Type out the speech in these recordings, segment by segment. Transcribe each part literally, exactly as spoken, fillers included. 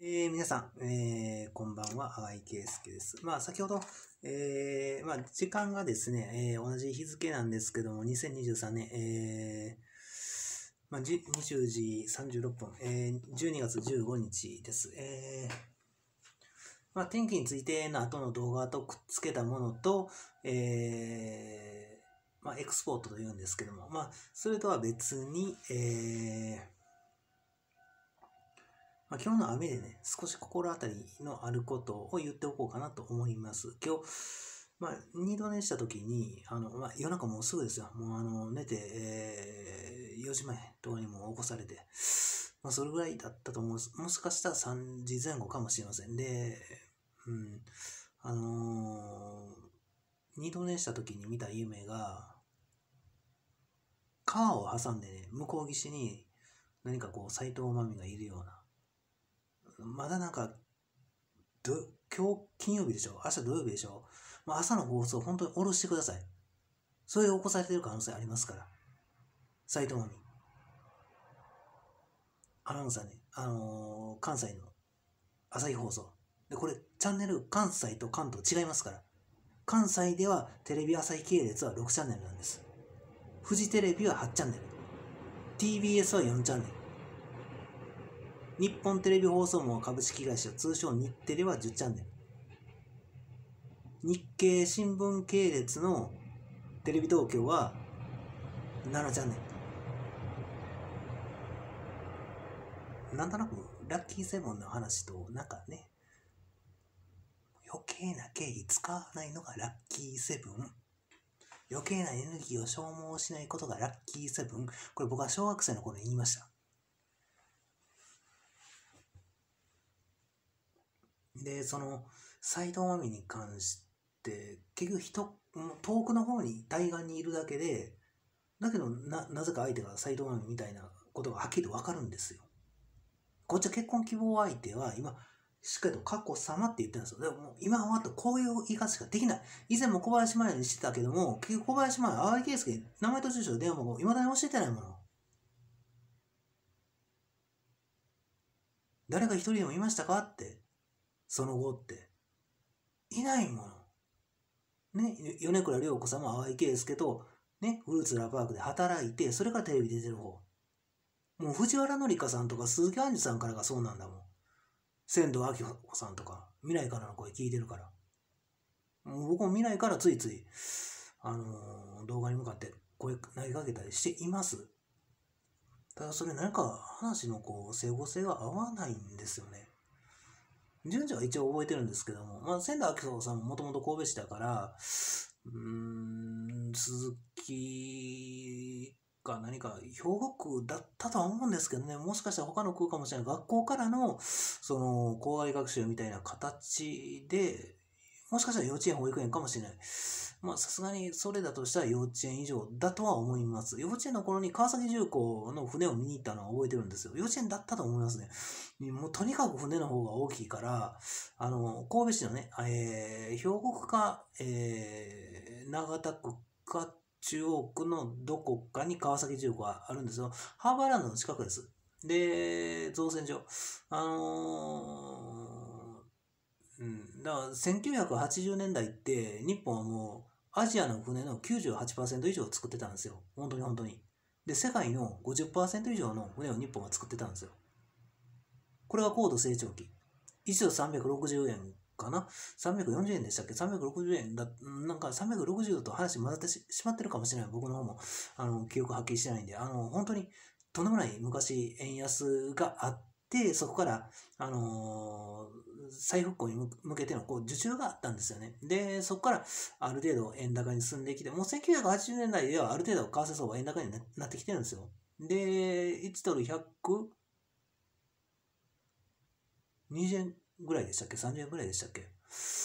えー、皆さん、えー、こんばんは、淡井圭介です。まあ、先ほど、えー、まあ、時間がですね、えー、同じ日付なんですけども、にせんにじゅうさんねん、えー、まあ、にじゅうじさんじゅうろっぷん、えー、じゅうにがつじゅうごにちです。えー、まあ、天気についての後の動画とくっつけたものと、えー、まあ、エクスポートというんですけども、まあ、それとは別に、えー、まあ、今日の雨でね、少し心当たりのあることを言っておこうかなと思います。今日、まあ、二度寝した時に、あの、まあ、夜中もうすぐですよ。もうあの、寝て、えー、よじまえとかにも起こされて、まあ、それぐらいだったと思うんです。もしかしたらさんじぜん後かもしれません。で、うん、あのー、二度寝した時に見た夢が、川を挟んでね、向こう岸に何かこう、斎藤真美がいるような、まだなんか、ど今日金曜日でしょ、明日土曜日でしょ、まあ、朝の放送本当に下ろしてください。それで起こされてる可能性ありますから。斉藤真美。アナウンサーね、あのー関西の朝日放送。で、これ、チャンネル関西と関東違いますから。関西ではテレビ朝日系列はろくチャンネルなんです。フジテレビははちチャンネル。ティービーエス はよんチャンネル。日本テレビ放送網株式会社、通称日テレはじゅうチャンネル。日経新聞系列のテレビ東京はななチャンネル。なんとなくラッキーセブンの話となんかね、余計な経費使わないのがラッキーセブン。余計なエネルギーを消耗しないことがラッキーセブン。これ僕は小学生の頃に言いました。で、その斎藤真美に関して結局人遠くの方に対岸にいるだけで、だけど な, なぜか相手が斎藤真美みたいなことがはっきりと分かるんですよ。こっちは結婚希望相手は今しっかりと過去様って言ってるんですよ。でも今はあとこういう言い方しかできない。以前も小林麻衣にしてたけども、結局小林麻衣、淡井圭介、名前と住所、電話番号、いまだに教えてないもの。誰か一人でもいましたかって、その後って。いないもの。ね、米倉涼子さんも淡井圭介と、ね、フルーツラパークで働いて、それからテレビ出てる方。もう藤原紀香さんとか鈴木杏樹さんからがそうなんだもん。仙道明子さんとか、未来からの声聞いてるから。もう僕も未来からついつい、あのー動画に向かって声投げかけたりしています。ただそれ何か話のこう整合性が合わないんですよね。順序は一応覚えてるんですけども、まあ、千田明子さんももともと神戸市だから、うーん、鈴木か何か兵庫区だったとは思うんですけどね、もしかしたら他の区かもしれない。学校からのその校外学習みたいな形で、もしかしたら幼稚園保育園かもしれない。まあさすがにそれだとしたら幼稚園以上だとは思います。幼稚園の頃に川崎重工の船を見に行ったのは覚えてるんですよ。幼稚園だったと思いますね。もうとにかく船の方が大きいから、あの、神戸市のね、えー、兵庫区か、えー、長田区か中央区のどこかに川崎重工があるんですよ。ハーバーランドの近くです。で、造船所。あのー、うん、だからせんきゅうひゃくはちじゅうねんだいって日本はもうアジアの船の きゅうじゅうはちパーセント 以上を作ってたんですよ。本当に本当に。で、世界の ごじゅっパーセント 以上の船を日本が作ってたんですよ。これが高度成長期。一度さんびゃくろくじゅうえんかな ?さんびゃくよんじゅうえんでしたっけ ?さんびゃくろくじゅうえんだ、なんかさんびゃくろくじゅうと話混ざってしまってるかもしれない。僕の方も、あの、記憶はっきりしてないんで、あの、本当にとんでもない昔円安があって、そこから、あのー再復興に向けてのこう受注があったんですよね。で、そこからある程度円高に進んできて、もうせんきゅうひゃくはちじゅうねんだいではある程度為替相場円高になってきてるんですよ。で、いちドルひゃくにじゅうえんぐらいでしたっけ ?さんじゅうえんぐらいでしたっけ。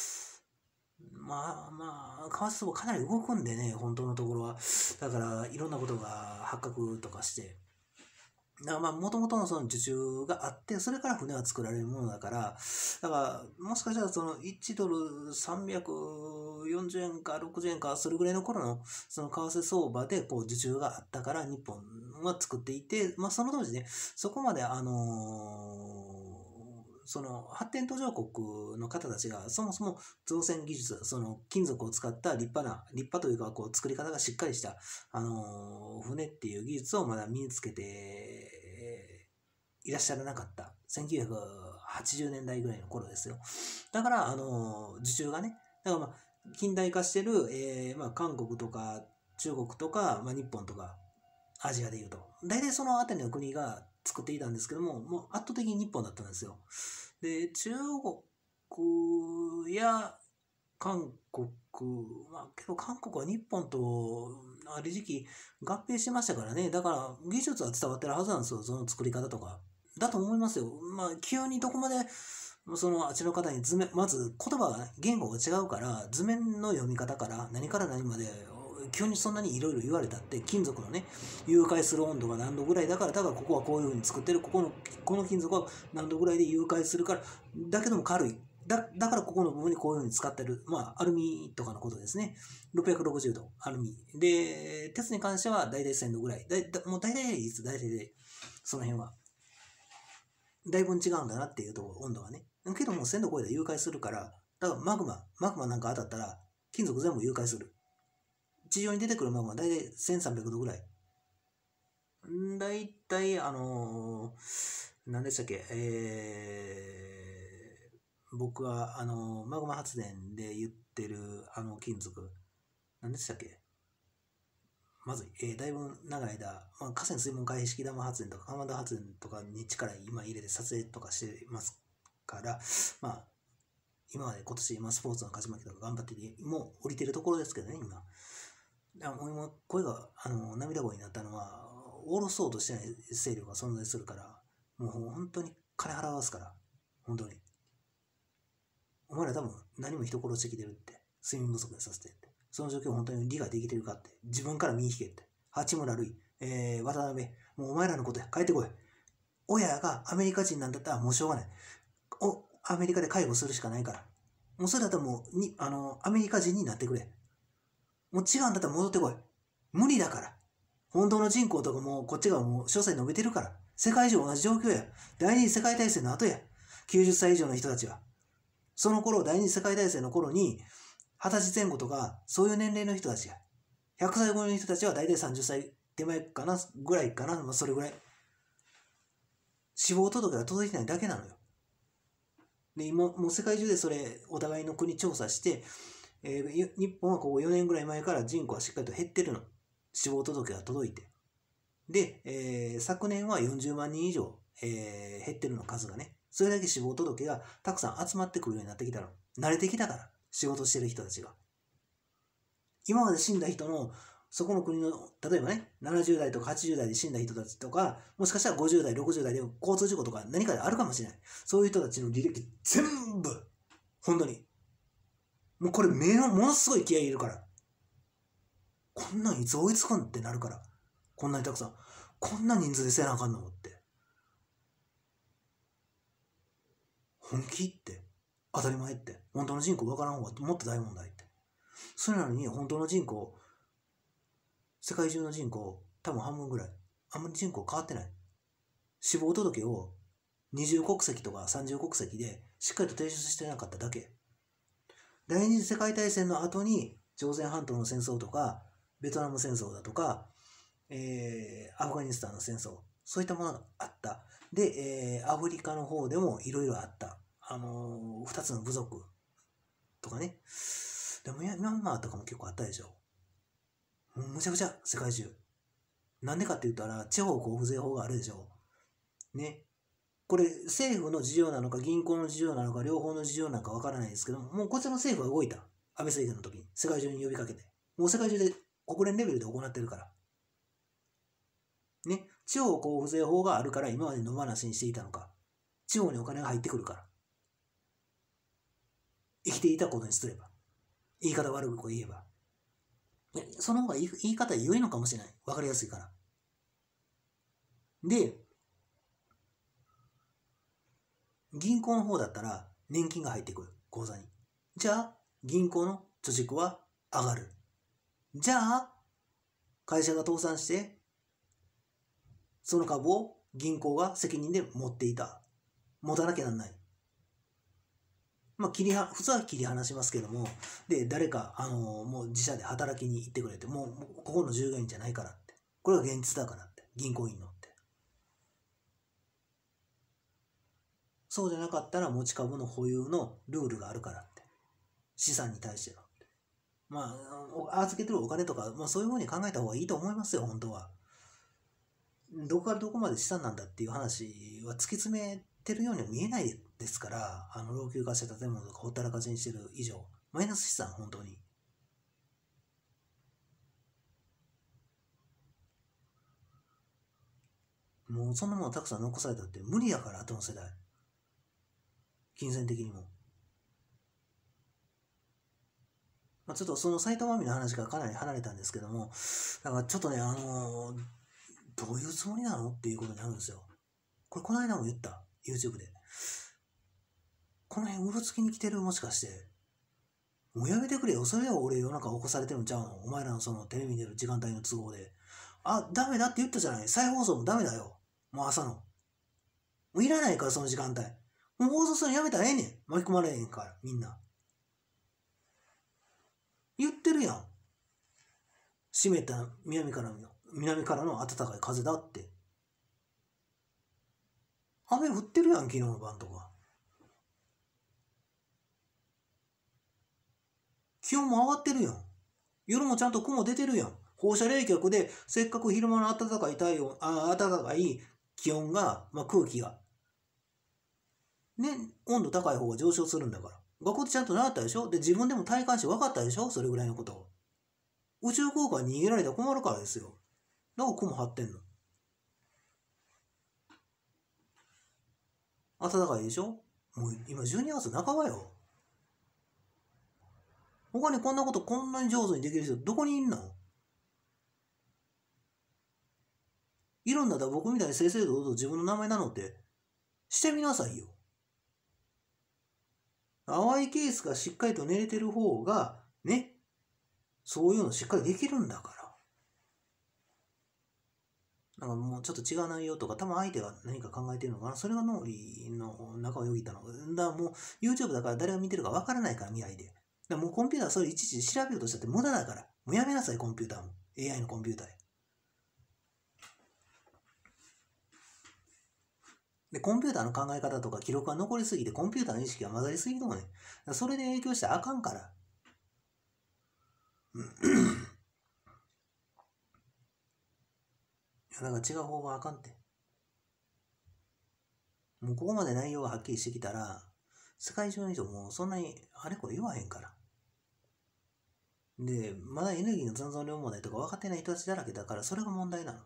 まあまあ、為替相場かなり動くんでね、本当のところは。だから、いろんなことが発覚とかして。だからまあ、もともとのその受注があって、それから船は作られるものだから、だから、もしかしたらそのいちドルさんびゃくよんじゅうえんかろくじゅうえんか、それぐらいの頃のその為替相場でこう受注があったから日本は作っていて、まあその当時ね、そこまであのーその発展途上国の方たちがそもそも造船技術、その金属を使った立派な、立派というかこう作り方がしっかりした、あのー船っていう技術をまだ身につけていらっしゃらなかったせんきゅうひゃくはちじゅうねんだいぐらいの頃ですよ。だから、あのー受注がね、だからまあ近代化してる、えーまあ、韓国とか中国とか、まあ、日本とかアジアでいうと大体その辺りの国が作っていたんですけども、もう圧倒的に日本だったんですよ。で、中国や韓国、まあけど韓国は日本とある時期合併しましたからね。だから技術は伝わってるはずなんですよ、その作り方とか。だと思いますよ。まあ急にどこまでそのあっちの方に図面、まず言葉が、言語が違うから、図面の読み方から何から何まで急にそんなにいろいろ言われたって、金属のね、融解する温度が何度ぐらいだから、だからここはこういう風に作ってる、ここの、この金属は何度ぐらいで融解するから、だけども軽い。だだからここの部分にこういう風に使ってる。まあ、アルミとかのことですね。ろっぴゃくろくじゅうど、アルミ。で、鉄に関しては大体せんどぐらい。だだもう大体いいです、大体で。その辺は。だいぶ違うんだなっていうところ、温度がね。けどもせんど超えたら融解するから、だからマグマ、マグマなんか当たったら、金属全部融解する。地上に出てくるマグマは大体せんさんびゃくどぐらい。大体、あのー、何でしたっけ、えー、僕は、あのー、マグマ発電で言ってる、あの金属、何でしたっけ、まずい、えー、だいぶ長い間、まあ、河川水門開閉式ダム発電とか、浜田発電とかに力今入れて撮影とかしてますから、まあ、今まで今年、まあ、スポーツの勝ち負けとか頑張ってて、もう降りてるところですけどね、今。あもう今声があの涙声になったのは、下ろそうとしてない勢力が存在するから、もう本当に金払わすから、本当に。お前ら多分何も人殺してきてるって、睡眠不足でさせてって。その状況を本当に理解できてるかって、自分から身に引けって。八村塁、えー、渡辺、もうお前らのことや帰ってこい。親がアメリカ人なんだったらもうしょうがない。お、アメリカで介護するしかないから。もうそれだったらもうに、あの、アメリカ人になってくれ。もう違うんだったら戻ってこい。無理だから。本当の人口とかもこっちがもう詳細述べてるから。世界中同じ状況や。第二次世界大戦の後や。きゅうじゅっさい以上の人たちは。その頃、第二次世界大戦の頃に、はたちぜん後とか、そういう年齢の人たちや。ひゃくさい超えの人たちは大体さんじゅっさい手前かな、ぐらいかな、まあ、それぐらい。死亡届が届いてないだけなのよ。で、今、もう世界中でそれ、お互いの国調査して、えー、日本はここよねんぐらい前から人口はしっかりと減ってるの。死亡届が届いて。で、えー、昨年はよんじゅうまんにん以上、えー、減ってるの数がね。それだけ死亡届がたくさん集まってくるようになってきたの。慣れてきたから、仕事してる人たちが。今まで死んだ人の、そこの国の、例えばね、ななじゅう代とかはちじゅう代で死んだ人たちとか、もしかしたらごじゅう代、ろくじゅう代で交通事故とか何かであるかもしれない。そういう人たちの履歴全部、本当に。もうこれ目のものすごい気合い入れるから。こんなんいつ追いつくんってなるから。こんなにたくさん。こんな人数でせなあかんのって。本気って当たり前って。本当の人口わからん方がもっと大問題って。それなのに本当の人口、世界中の人口、多分半分ぐらい。あんまり人口変わってない。死亡届を二重国籍とか三重国籍でしっかりと提出してなかっただけ。第二次世界大戦の後に朝鮮半島の戦争とか、ベトナム戦争だとか、えー、アフガニスタンの戦争、そういったものがあった。で、えー、アフリカの方でもいろいろあった。あのー、二つの部族とかね。でもミャンマーとかも結構あったでしょ。もうむちゃくちゃ世界中。なんでかって言ったら、地方交付税法があるでしょ。ね。これ政府の事情なのか銀行の事情なのか両方の事情なのかわからないですけども、もうこちらの政府は動いた。安倍政権の時に世界中に呼びかけて。もう世界中で国連レベルで行ってるから。ね。地方交付税法があるから今まで野放しにしていたのか。地方にお金が入ってくるから。生きていたことにすれば。言い方悪く言えば。その方が言い方良いのかもしれない。わかりやすいから。で、銀行の方だったら年金が入ってくる。口座に。じゃあ、銀行の貯蓄は上がる。じゃあ、会社が倒産して、その株を銀行が責任で持っていた。持たなきゃなんない。 まあ、切りは普通は切り離しますけども、で誰か、あのもう自社で働きに行ってくれて、もうもうここの従業員じゃないからって、これは現実だからって、銀行員のって、そうじゃなかったら持ち株の保有のルールがあるからって、資産に対しての、まあ預けてるお金とか、まあ、そういうふうに考えた方がいいと思いますよ。本当はどこからどこまで資産なんだっていう話は突き詰めてるようには見えないですから、あの老朽化した建物とかほったらかしにしてる以上、マイナス資産、本当に。もうそんなものたくさん残されたって無理やから、後の世代。金銭的にも。まあ、ちょっとその埼玉民の話からかなり離れたんですけども、だからちょっとね、あのー、どういうつもりなのっていうことになるんですよ。これ、この間も言った。YouTube で。この辺、うろつきに来てる、もしかして。もうやめてくれよ。それでは俺夜中起こされてるんちゃうの？お前らのそのテレビに出る時間帯の都合で。あ、ダメだって言ったじゃない。再放送もダメだよ。もう朝の。もういらないから、その時間帯。もう放送するのやめたらええねん。巻き込まれへんから、みんな。言ってるやん。湿った南からの、南からの暖かい風だって。雨降ってるやん、昨日の晩とか。気温も上がってるやん。夜もちゃんと雲出てるやん。放射冷却で、せっかく昼間の暖かい太陽、あ暖かい気温が、まあ、空気が、ね、温度高い方が上昇するんだから。学校でちゃんと習ったでしょ。で、自分でも体感して分かったでしょ、それぐらいのことを。宇宙空間に逃げられたら困るからですよ。だから雲張ってんの。暖かいでしょ。もう今じゅうにがつなかばよ。他にこんなことこんなに上手にできる人どこにいんの？いるんだったら僕みたいに正々堂々自分の名前名乗ってしてみなさいよ。淡いケースがしっかりと寝れてる方がね、そういうのしっかりできるんだから。なんかもうちょっと違う内容とか、多分相手が何か考えてるのかな。それが脳裏の中をよぎったの。だからもう YouTube だから誰が見てるかわからないから、未来で。だからもうコンピューターそれいちいち調べようとしたって無駄だから。もうやめなさい、コンピューターも。エーアイ のコンピューターで。で、コンピューターの考え方とか記録が残りすぎて、コンピューターの意識が混ざりすぎるのね。それで影響してあかんから。だから違う方があかんって。もうここまで内容がはっきりしてきたら、世界中の人もうそんなにあれこれ言わへんから。で、まだエネルギーの残存量問題とか分かってない人たちだらけだから、それが問題なの。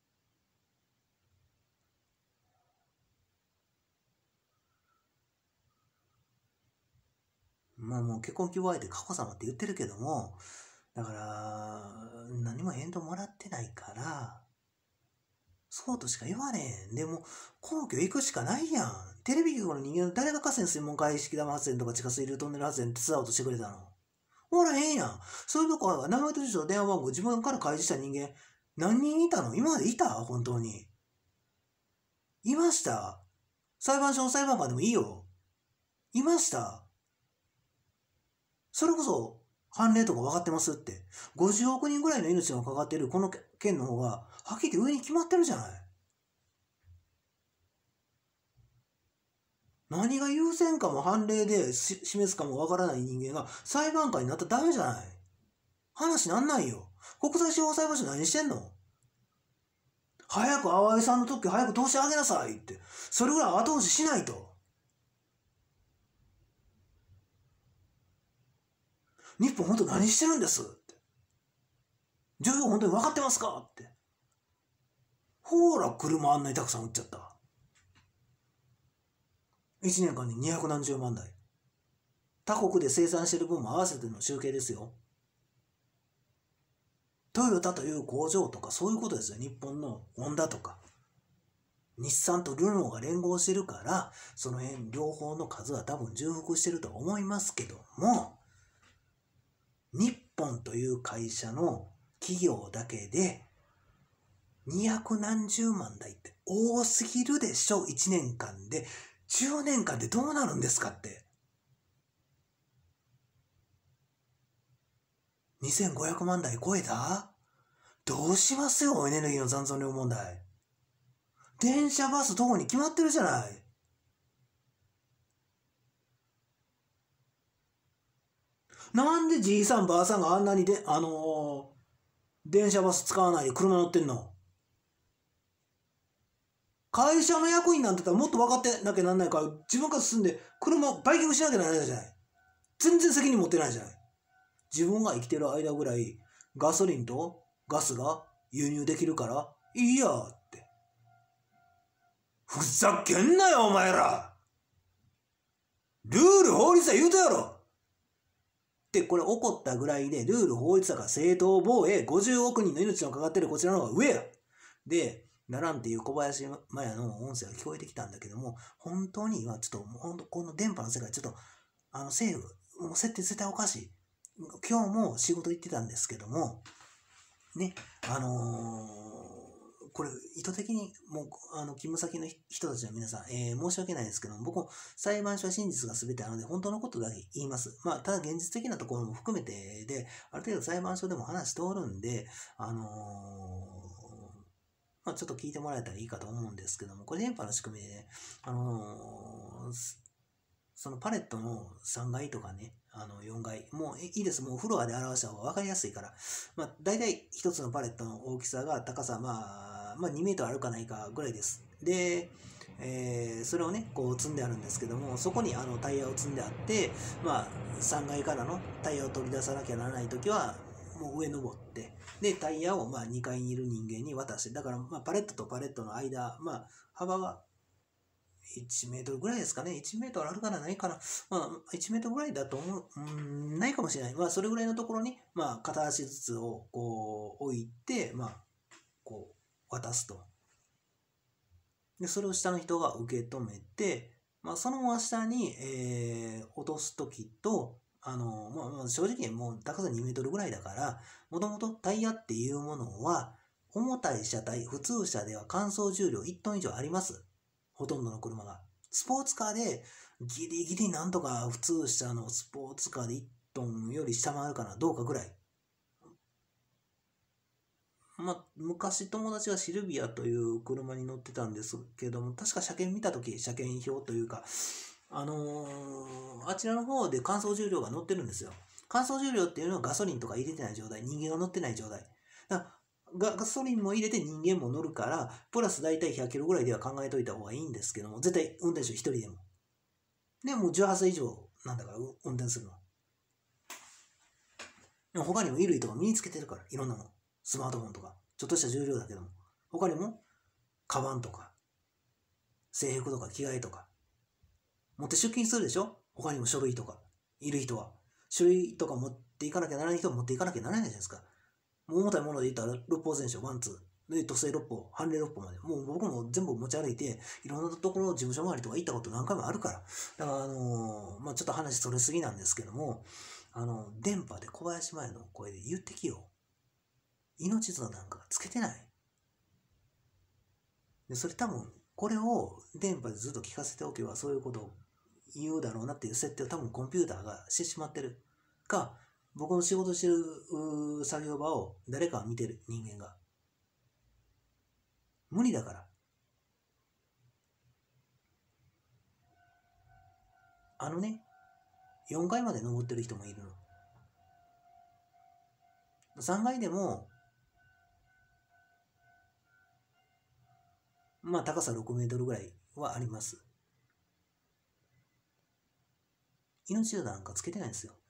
まあもう結婚希望相手佳子様って言ってるけども、だから何も返答もらってないから、そうとしか言われへん。でも皇居行くしかないやん。テレビ局の人間誰が河川水門海式玉発電とか地下水流トンネル発電手伝おうとしてくれたの？おらへんやん。そういうとこは名前と住所と電話番号自分から開示した人間何人いたの？今までいた？本当に。いました。裁判所の裁判官でもいいよ。いました。それこそ判例とか分かってますって。ごじゅうおく人ぐらいの命がかかっているこの件の方がはっきり上に決まってるじゃない。何が優先かも判例で示すかも分からない人間が裁判官になったらダメじゃない。話なんないよ。国際司法裁判所何してんの？早く淡井さんの特許早く通してあげなさいって。それぐらい後押ししないと。日本本当何してるんですって。状況本当に分かってますかって。ほーら、車あんなにたくさん売っちゃった。いちねんかんににひゃくなんじゅうまんだい。他国で生産してる分も合わせての集計ですよ。トヨタという工場とかそういうことですよ。日本のホンダとか。日産とルノーが連合してるから、その辺両方の数は多分重複してると思いますけども、日本という会社の企業だけでにひゃくなんじゅうまんだいって多すぎるでしょ。いちねんかんで。じゅうねんかんでどうなるんですかって。 にせんごひゃくまんだい超えた？どうしますよ、エネルギーの残存量問題。電車バス徒歩に決まってるじゃない。なんでじいさんばあさんがあんなにで、あのー、電車バス使わないで車乗ってんの？会社の役員なんて言ったらもっと分かってなきゃなんないから、自分から進んで車をバイキングしなきゃならないじゃない。全然責任持ってないじゃない。自分が生きてる間ぐらいガソリンとガスが輸入できるからいいやって。ふざけんなよお前ら。ルール法律は言うとやろ。でこれ起こったぐらいでルール法律だから正当防衛ごじゅうおくにんの命のかかってるこちらの方が上や。でならんっていう小林麻也の音声が聞こえてきたんだけども、本当に今ちょっと本当この電波の世界ちょっとあの政府もう設定絶対おかしい。今日も仕事行ってたんですけどもね、あのー、これ意図的にもうあの勤務先の人たちの皆さん、えー、申し訳ないですけども、僕も裁判所は真実が全てなので本当のことだけ言います。まあただ現実的なところも含めてである程度裁判所でも話通るんで、あのーまあ、ちょっと聞いてもらえたらいいかと思うんですけども、これ電波の仕組みで、ね、あのー、そのパレットのさんがいとかね、あのよんがい、もういいです、もうフロアで表した方が分かりやすいから、まあ、大体一つのパレットの大きさが高さ、まあ、まあ、にメートルあるかないかぐらいです。で、えー、それをね、こう積んであるんですけども、そこにあのタイヤを積んであって、まあ、さんがいからのタイヤを取り出さなきゃならないときは、もう上登って、で、タイヤをまあにかいにいる人間に渡して、だからまあパレットとパレットの間、まあ、幅がいちメートルぐらいですかね。いちメートルあるかなないかな。まあ、いちメートルぐらいだと思う。うん、ないかもしれない。まあ、それぐらいのところに、まあ、片足ずつをこう置いて、まあ、こう渡すと。で、それを下の人が受け止めて、まあ、そのまま下に、えー、落とすときと、あの、まあ、正直もう高さにメートルぐらいだから、もともとタイヤっていうものは、重たい車体、普通車では乾燥重量いちトン以上あります。ほとんどの車が。スポーツカーでギリギリなんとか普通車のスポーツカーでいちトンより下回るかな、どうかぐらい。まあ、昔友達がシルビアという車に乗ってたんですけども、確か車検見たとき、車検表というか、あのー、あちらの方で乾燥重量が乗ってるんですよ。乾燥重量っていうのはガソリンとか入れてない状態、人間が乗ってない状態。だからガソリンも入れて人間も乗るから、プラス大体ひゃっキロぐらいでは考えといた方がいいんですけども、絶対運転手一人でも。でもうじゅうはっさい以上なんだから運転するの。でも他にも衣類とか身につけてるから、いろんなもの。スマートフォンとか、ちょっとした重量だけども。他にも、カバンとか、制服とか着替えとか。持って出勤するでしょ？他にも書類とか、いる人は。書類とか持っていかなきゃならない人は持っていかなきゃならないじゃないですか。もう重たいもので言ったら、六法全書、ワン、ツー。で、土星六法、判例六法まで。もう僕も全部持ち歩いて、いろんなところ、事務所周りとか行ったこと何回もあるから。だから、あのー、まあちょっと話それすぎなんですけども、あの、電波で小林前の声で言ってきよう。命綱なんかつけてない。で、それ多分、これを電波でずっと聞かせておけば、そういうことを言うだろうなっていう設定を多分コンピューターがしてしまってるか、僕の仕事してる作業場を誰かが見てる人間が。無理だから。あのね、よんかいまで登ってる人もいるの。さんがいでも、まあ高さろくメートルぐらいはあります。命綱なんかつけてないんですよ。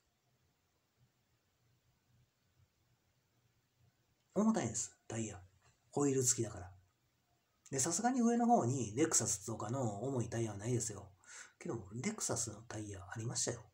重たいんです、タイヤ。ホイール付きだから。で、さすがに上の方にレクサスとかの重いタイヤはないですよ。けども、レクサスのタイヤありましたよ。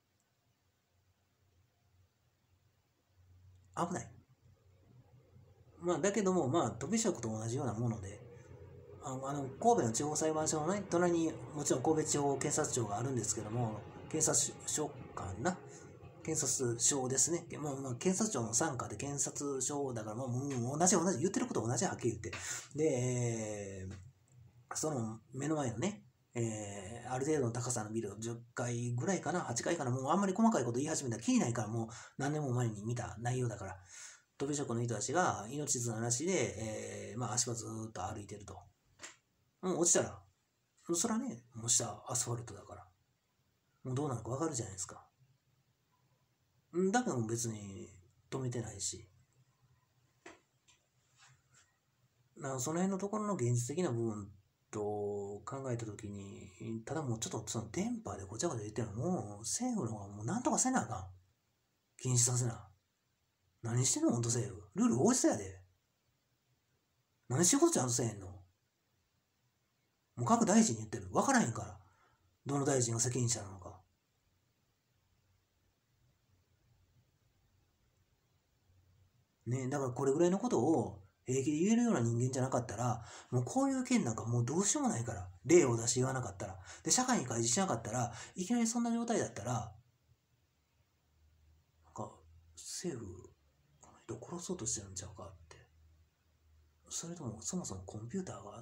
危ない。まあ、だけども、まあ、飛び職と同じようなもので、あの、あの神戸の地方裁判所のね、隣にもちろん神戸地方検察庁があるんですけども、検察署かな検察署ですね。まあ、まあ、検察庁の傘下で検察署だから、まあ、もう同じ言ってること同じはっきり言って。で、その目の前のね、 えー、ある程度の高さのビルをじゅっかいぐらいかな、はちかいかな、もうあんまり細かいこと言い始めたらきりないから、もう何年も前に見た内容だから、とび職の人たちが命綱なしで、えー、まあ足場ずーっと歩いてると。もう落ちたら、そらね、もう下アスファルトだから、もうどうなるかわかるじゃないですか。だけど別に止めてないし、なその辺のところの現実的な部分と考えたときに、ただもうちょっとその電波でごちゃごちゃ言ってるのもう政府の方がもうなんとかせなあかん。禁止させな。何してんのほんと政府。ルール大きさやで。何してことちゃんとせえへんの。もう各大臣に言ってる。分からへんから。どの大臣が責任者なのか。ね、だからこれぐらいのことを平気で言えるような人間じゃなかったら、もうこういう件なんかもうどうしようもないから。例を出して言わなかったら。で、社会に開示しなかったら、いきなりそんな状態だったら、なんか、政府、この人殺そうとしてるんちゃうかって。それとも、そもそもコンピューターが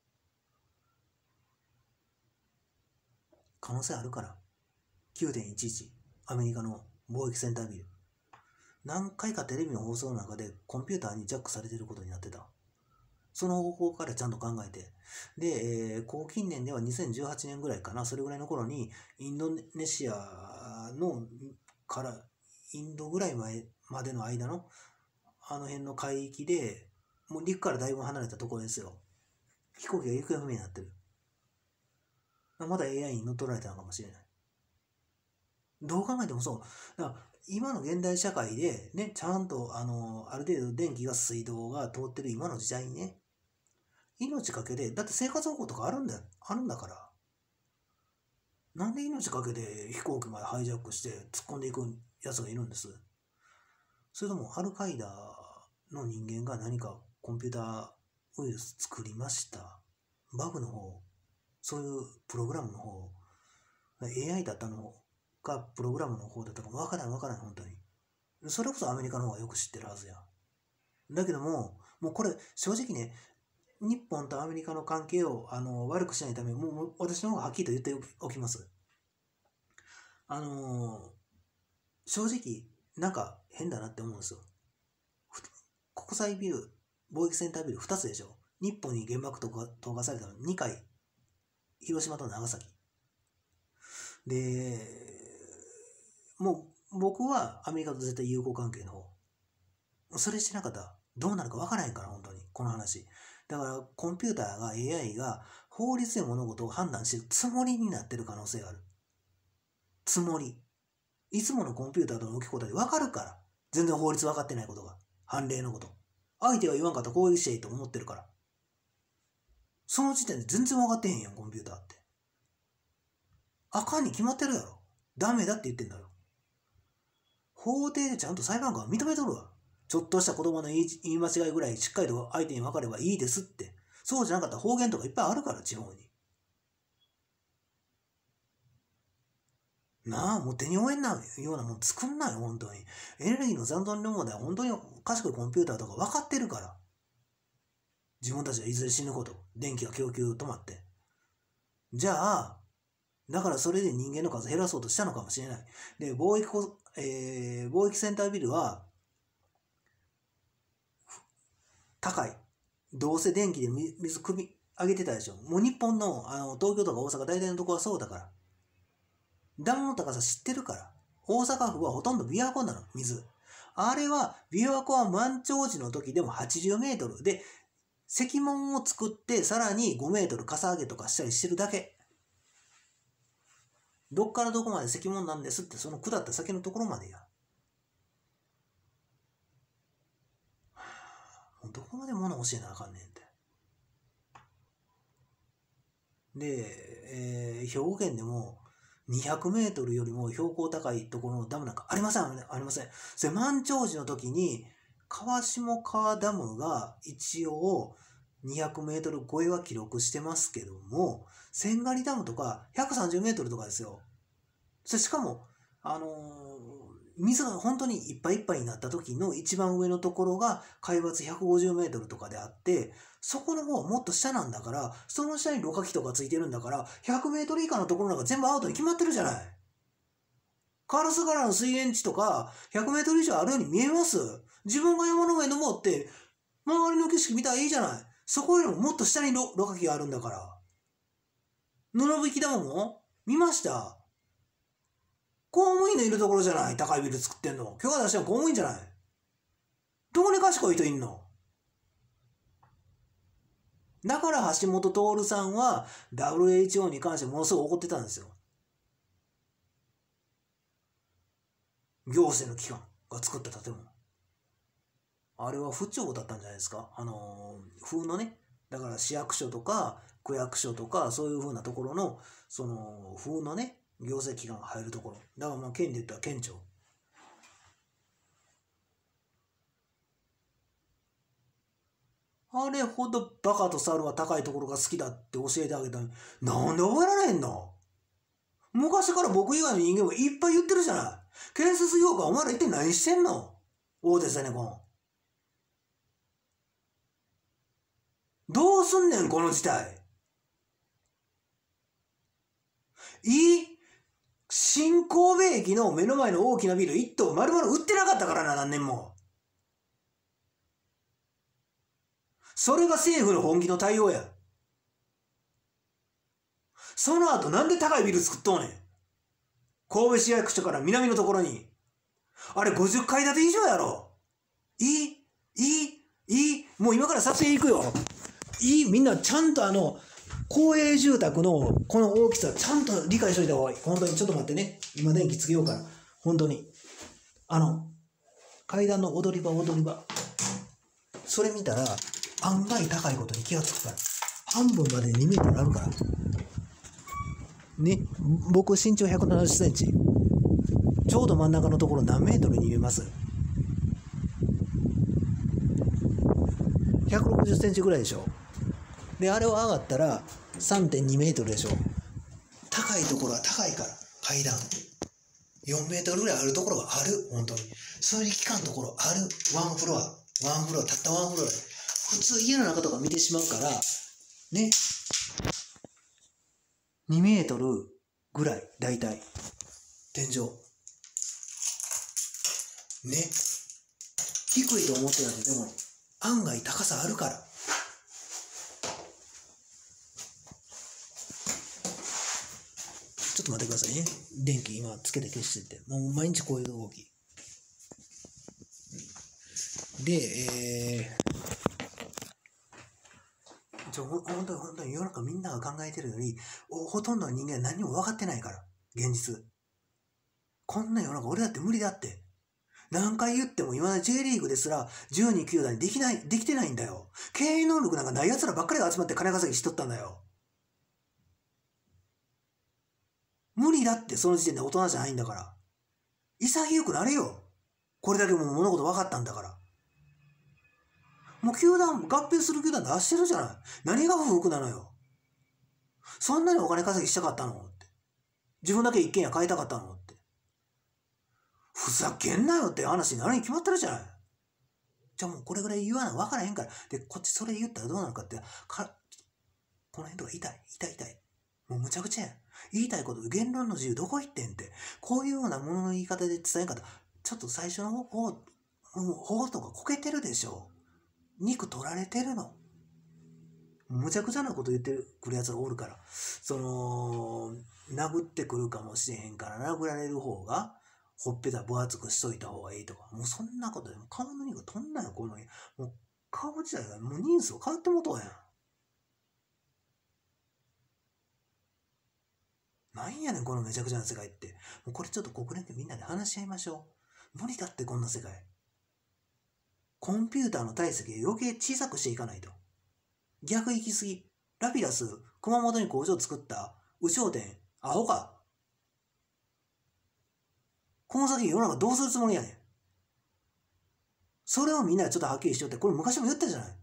可能性あるから。きゅうてんいちいち、アメリカの貿易センタービル。何回かテレビの放送の中でコンピューターにジャックされてることになってた。その方法からちゃんと考えて。で、えー、高近年ではにせんじゅうはちねんぐらいかな、それぐらいの頃に、インドネシアのから、インドぐらい前までの間の、あの辺の海域で、もう陸からだいぶ離れたところですよ。飛行機が行方不明になってる。まだ エーアイ に乗っ取られたのかもしれない。どう考えてもそう。だから今の現代社会でね、ちゃんとあの、ある程度電気が水道が通ってる今の時代にね、命かけて、だって生活保護とかあるんだよ、あるんだから。なんで命かけて飛行機までハイジャックして突っ込んでいくやつがいるんです。それともアルカイダの人間が何かコンピューターウイルス作りました。バグの方、そういうプログラムの方、エーアイ だったのかプログラムの方だったか分からん分からん本当に。それこそアメリカの方がよく知ってるはずや。だけども、もうこれ正直ね、日本とアメリカの関係をあの悪くしないために、もう私の方がはっきりと言っておきます。あのー、正直、なんか変だなって思うんですよ。国際ビル、貿易センタービルふたつでしょ。日本に原爆とか投下されたのにかい。広島と長崎。で、もう僕はアメリカと絶対友好関係の方。それしてなかったらどうなるか分からへんから、本当に。この話。だからコンピューターが エーアイ が法律で物事を判断してるつもりになってる可能性がある。つもり。いつものコンピューターとの動き方で分かるから。全然法律分かってないことが。判例のこと。相手が言わんかったら攻撃していいと思ってるから。その時点で全然分かってへんやん、コンピューターって。あかんに決まってるやろ。ダメだって言ってんだよ。法廷でちゃんと裁判官は認めとるわ。ちょっとした言葉の言い言い間違いぐらいしっかりと相手に分かればいいですって。そうじゃなかったら方言とかいっぱいあるから、地方に。なあ、もう手に負えんなようなもん作んなよ、本当に。エネルギーの残存量問題は本当に賢いコンピューターとか分かってるから。自分たちはいずれ死ぬこと。電気が供給止まって。じゃあ、だからそれで人間の数減らそうとしたのかもしれない。で、貿易こ、えー、貿易センタービルは、高い。どうせ電気で水汲み上げてたでしょ。もう日本の、あの東京とか大阪大体のところはそうだから。ダムの高さ知ってるから。大阪府はほとんど琵琶湖なの、水。あれは、琵琶湖は満潮時の時でもはちじゅうメートルで、石門を作ってさらにごメートルかさ上げとかしたりしてるだけ。どっからどこまで石門なんですって、その下った先のところまでや。どこまで物教えなあかんねんって。で、えー、兵庫県でもにひゃくメートルよりも標高高いところのダムなんかありません、ありません。それ満潮時の時に川下川ダムが一応にひゃくメートル超えは記録してますけども、千狩ダムとかひゃくさんじゅうメートルとかですよ。それしかも、あの水が本当にいっぱいいっぱいになった時の一番上のところが海抜ひゃくごじゅうメートルとかであって、そこの方はもっと下なんだから、その下にろ過器とかついてるんだから、ひゃくメートル以下のところなんか全部アウトに決まってるじゃない。カールスからの水源地とかひゃくメートル以上あるように見えます。自分が山の上登って周りの景色見たらいいじゃない。そこよりももっと下にろ過器があるんだから。布引き玉も見ました。公務員のいるところじゃない。高いビル作ってんの。許可出しても公務員じゃない。どこに賢い人いんの。だから橋本徹さんは ダブリューエイチオー に関してものすごい怒ってたんですよ。行政の機関が作った建物。あれは府庁だったんじゃないですか。あのー、風のね。だから市役所とか区役所とかそういう風なところのその風のね行政機関が入るところ。だからまあ県で言ったら県庁。あれほどバカと猿は高いところが好きだって教えてあげたのに、なんで覚えられへんの。昔から僕以外の人間もいっぱい言ってるじゃない。建設業界お前ら一体何してんの。大手ゼネコン。どうすんねんこの事態。いい新神戸駅の目の前の大きなビル一棟丸々売ってなかったからな、何年も。それが政府の本気の対応や。その後なんで高いビル作っとうねん。神戸市役所から南のところに。あれごじゅっかい建て以上やろ。いいいいいいもう今から撮影行くよ。いいみんなちゃんとあの、公営住宅のこの大きさちゃんと理解しといた方がいい。本当にちょっと待ってね。今電気つけようから。本当に。あの、階段の踊り場踊り場。それ見たら案外高いことに気がつくから。半分までにメートルあるから。ね、僕身長ひゃくななじゅっセンチ。ちょうど真ん中のところ何メートルに見えます？ひゃくろくじゅっセンチぐらいでしょ。で、あれを上がったら さんてんにメートルでしょ。高いところは高いから、階段。よんメートルぐらいあるところがある、本当に。そういう期間のところある、ワンフロア。ワンフロア、たったワンフロアで。普通家の中とか見てしまうから、ね。にメートルぐらい、だいたい。天井。ね。低いと思ってたけど、でも、案外高さあるから。ちょっと待ってくださいね。電気今つけて消してて。もう毎日こういう動き。で、えー、ちょ、ほんとに本当に世の中みんなが考えてるより、ほとんどの人間は何も分かってないから。現実。こんな世の中俺だって無理だって。何回言っても今まで J リーグですらじゅうに球団にできない、できてないんだよ。経営能力なんかない奴らばっかりが集まって金稼ぎしとったんだよ。無理だって、その時点で大人じゃないんだから。潔くなれよ。これだけもう物事分かったんだから。もう球団、合併する球団出してるじゃない。何が不服なのよ。そんなにお金稼ぎしたかったのって。自分だけ一軒家買いたかったのって。ふざけんなよって話になるに決まってるじゃない。じゃあもうこれぐらい言わな分からへんから。で、こっちそれ言ったらどうなるかって、かこの辺とか痛い、痛い痛い。もうむちゃくちゃやん。言いたいこと、言論の自由どこ行ってんって。こういうようなものの言い方で伝え方、ちょっと最初の方、方とかこけてるでしょ。肉取られてるの。むちゃくちゃなこと言ってくるやつがおるから。その、殴ってくるかもしれへんから殴られる方が、ほっぺた分厚くしといた方がいいとか。もうそんなことでも顔の肉取んなよ、この。もう顔自体がもう人数を変わってもとうやん。なんやねんこのめちゃくちゃな世界って。もうこれちょっと国連でみんなで話し合いましょう。無理だってこんな世界。コンピューターの体積を余計小さくしていかないと。逆行き過ぎ。ラピダス、熊本に工場作った有頂天、アホか。この先世の中どうするつもりやねん。それをみんなでちょっとはっきりしようって、これ昔も言ったじゃない。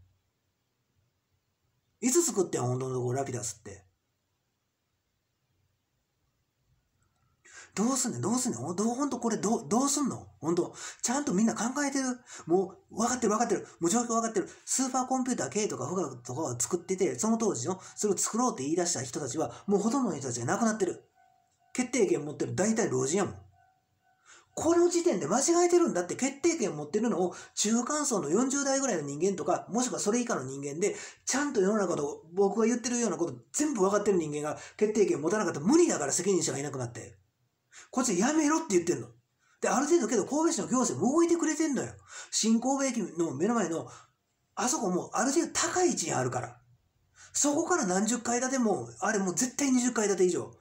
いつ作ってん本当のところラピダスって。 どうすんねん、どうすんねん。ほんと、ほんとこれどう、どうすんのほんと、ちゃんとみんな考えてる。もう、分かってる分かってる。もう状況分かってる。スーパーコンピューター K とかフガとかを作ってて、その当時の、それを作ろうって言い出した人たちは、もうほとんどの人たちが亡くなってる。決定権持ってる大体老人やもん。この時点で間違えてるんだって。決定権持ってるのを中間層のよんじゅう代ぐらいの人間とか、もしくはそれ以下の人間で、ちゃんと世の中の僕が言ってるようなこと全部分かってる人間が決定権持たなかったら無理だから、責任者がいなくなって。こっちやめろって言ってんの。で、ある程度けど神戸市の行政も動いてくれてんのよ。新神戸駅の目の前の、あそこもある程度高い位置にあるから。そこから何十階建ても、あれもう絶対にじゅっかい建て以上。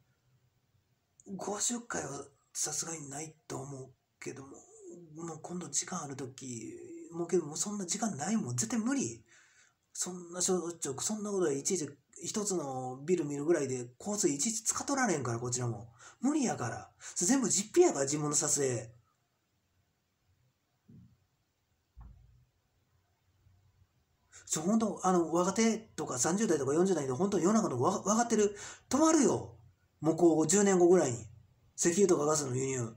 ごじゅっかいはさすがにないと思うけども、もう今度時間あるとき、もうけどもうそんな時間ないもん。絶対無理。そんなしょっちゅう、そんなことでいちいち一つのビル見るぐらいで交通いちいち使っとられんから、こちらも。無理やから。それ全部実費やから、自分の撮影。ちょ、ほんと、あの、若手とかさんじゅう代とかよんじゅう代で本当に世の中のわ分かってる。止まるよ。もうこうじゅうねんごぐらいに。石油とかガスの輸入。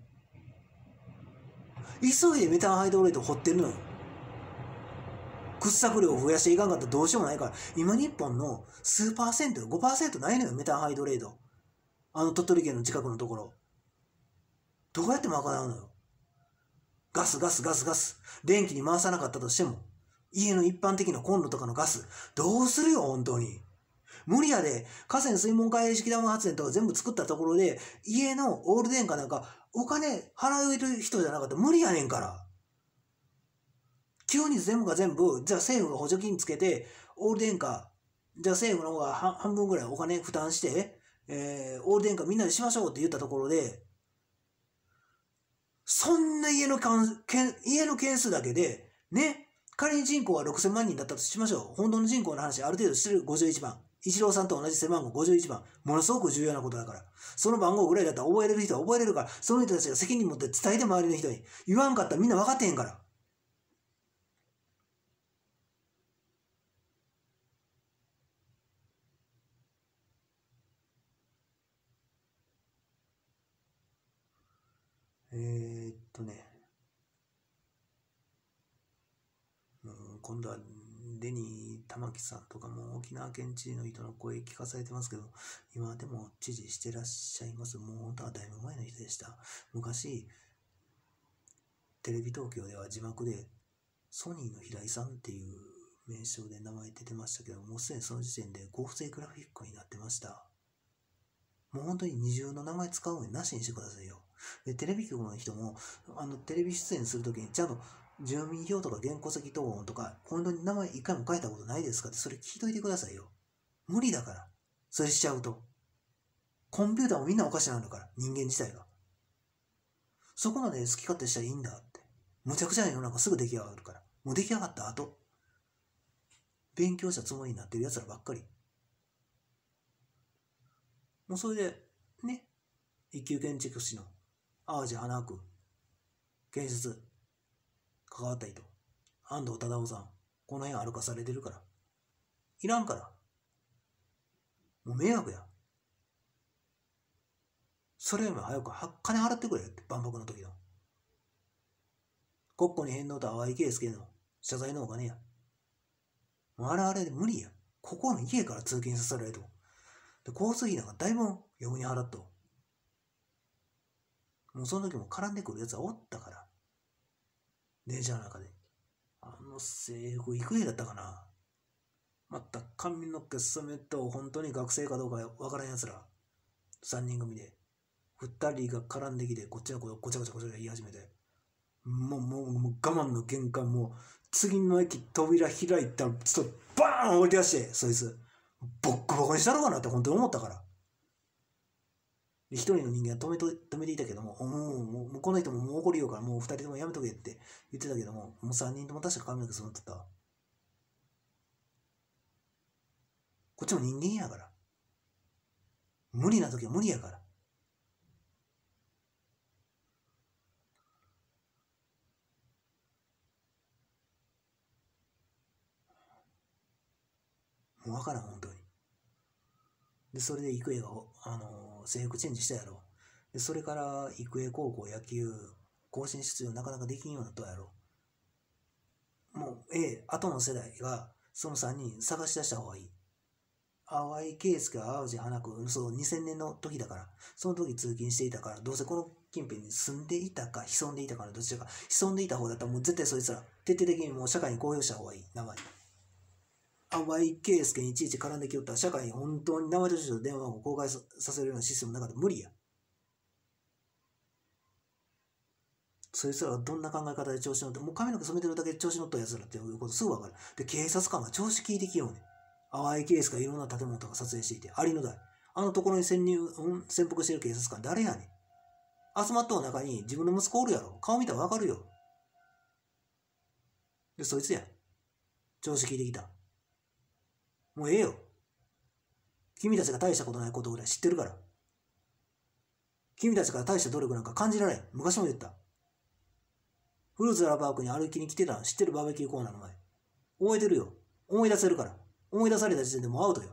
急いでメタンハイドロイド掘ってるのよ。掘削量を増やしていかんかったらどうしようもないから。今日本の数パーセント、ごパーセントないのよ、メタンハイドレード。あの鳥取県の近くのところ。どうやって賄うのよ。ガス、ガス、ガス、ガス。電気に回さなかったとしても、家の一般的なコンロとかのガス、どうするよ、本当に。無理やで、河川水門開閉式ダム発電とか全部作ったところで、家のオール電化なんか、お金払える人じゃなかったら無理やねんから。急に全部が全部、じゃあ政府が補助金つけて、オール電化、じゃあ政府の方が半分ぐらいお金負担して、えー、オール電化みんなでしましょうって言ったところで、そんな家の家の件数だけで、ね、仮に人口がろくせんまん人だったとしましょう。本当の人口の話ある程度してるごじゅういちばん。一郎さんと同じ背番号ごじゅういちばん。ものすごく重要なことだから。その番号ぐらいだったら覚えれる人は覚えれるから、その人たちが責任持って伝えて周りの人に。言わんかったらみんな分かってへんから。えー、っとね、うん、今度はデニー玉木さんとかも沖縄県知事の人の声聞かされてますけど、今でも知事してらっしゃいます。もう本当はだいぶ前の人でした。昔、テレビ東京では字幕でソニーの平井さんっていう名称で名前出てましたけど、もうすでにその時点で合成グラフィックになってました。もう本当に二重の名前使うのなしにしてくださいよ。で、テレビ局の人も、あの、テレビ出演するときに、ちゃんと住民票とか原戸籍謄本とか、本当に名前一回も書いたことないですかって、それ聞いといてくださいよ。無理だから。それしちゃうと。コンピューターもみんなおかしなんだから、人間自体が。そこまで好き勝手したらいいんだって。むちゃくちゃな世の中すぐ出来上がるから。もう出来上がった後、勉強したつもりになってる奴らばっかり。もうそれで、ね、一級建築士の淡路花区、建設、関わった人、安藤忠雄さん、この辺歩かされてるから。いらんから。もう迷惑や。それよりも早く金払ってくれって、万博の時の。国庫に返納と淡井圭介の謝罪のお金や。もうあれあれで無理や。ここの家から通勤させられると。で、交通費なんかだいぶ余分に払っと。もうその時も絡んでくるやつはおったから。電車の中で。あの制服いくらだったかな。また髪の毛染めと本当に学生かどうかわからんやつら。さんにん組で。ふたりが絡んできて、こっちの子ごちゃごちゃごちゃ言い始めて。もう、もう、もう我慢の限界、もう、次の駅扉開いたら、ちょっとバーン降り出して、そいつ。ボッコボコにしたのかなって本当に思ったから。一人の人間は止めと止めていたけども、もう、もう、この人ももう怒りようから、もう二人ともやめとけって言ってたけども、もう三人とも確か髪の毛染まってた。こっちも人間やから。無理な時は無理やから。もう分からん、本当に。で、それで郁恵が、あのー、制服チェンジしたやろ。 でそれから育英高校野球甲子園出場なかなかできんようになったやろ。もうええ後の世代がそのさんにん探し出した方がいい。淡井圭介は淡路花子、そうにせんねんの時だから、その時通勤していたから、どうせこの近辺に住んでいたか潜んでいたかのどちらか、潜んでいた方だったらもう絶対そいつら徹底的にもう社会に公表した方がいい。名前淡井圭介にいちいち絡んできよったら社会に本当に名前と住所と電話番号を公開させるようなシステムの中で無理や。そいつらはどんな考え方で調子乗って、もう髪の毛染めてるだけで調子乗ったやつらっていうことすぐ分かる。で、警察官が調子聞いてきようね。淡井圭介がいろんな建物とか撮影していて、ありのだい。あのところに潜入、うん、潜伏してる警察官誰やねん。集まった中に自分の息子おるやろ。顔見たら分かるよ。で、そいつや。調子聞いてきた。もうええよ。君たちが大したことないことぐらい知ってるから。君たちから大した努力なんか感じられん。昔も言った。フルーツラパークに歩きに来てたの知ってるバーベキューコーナーの前。覚えてるよ。思い出せるから。思い出された時点でもうアウトよ。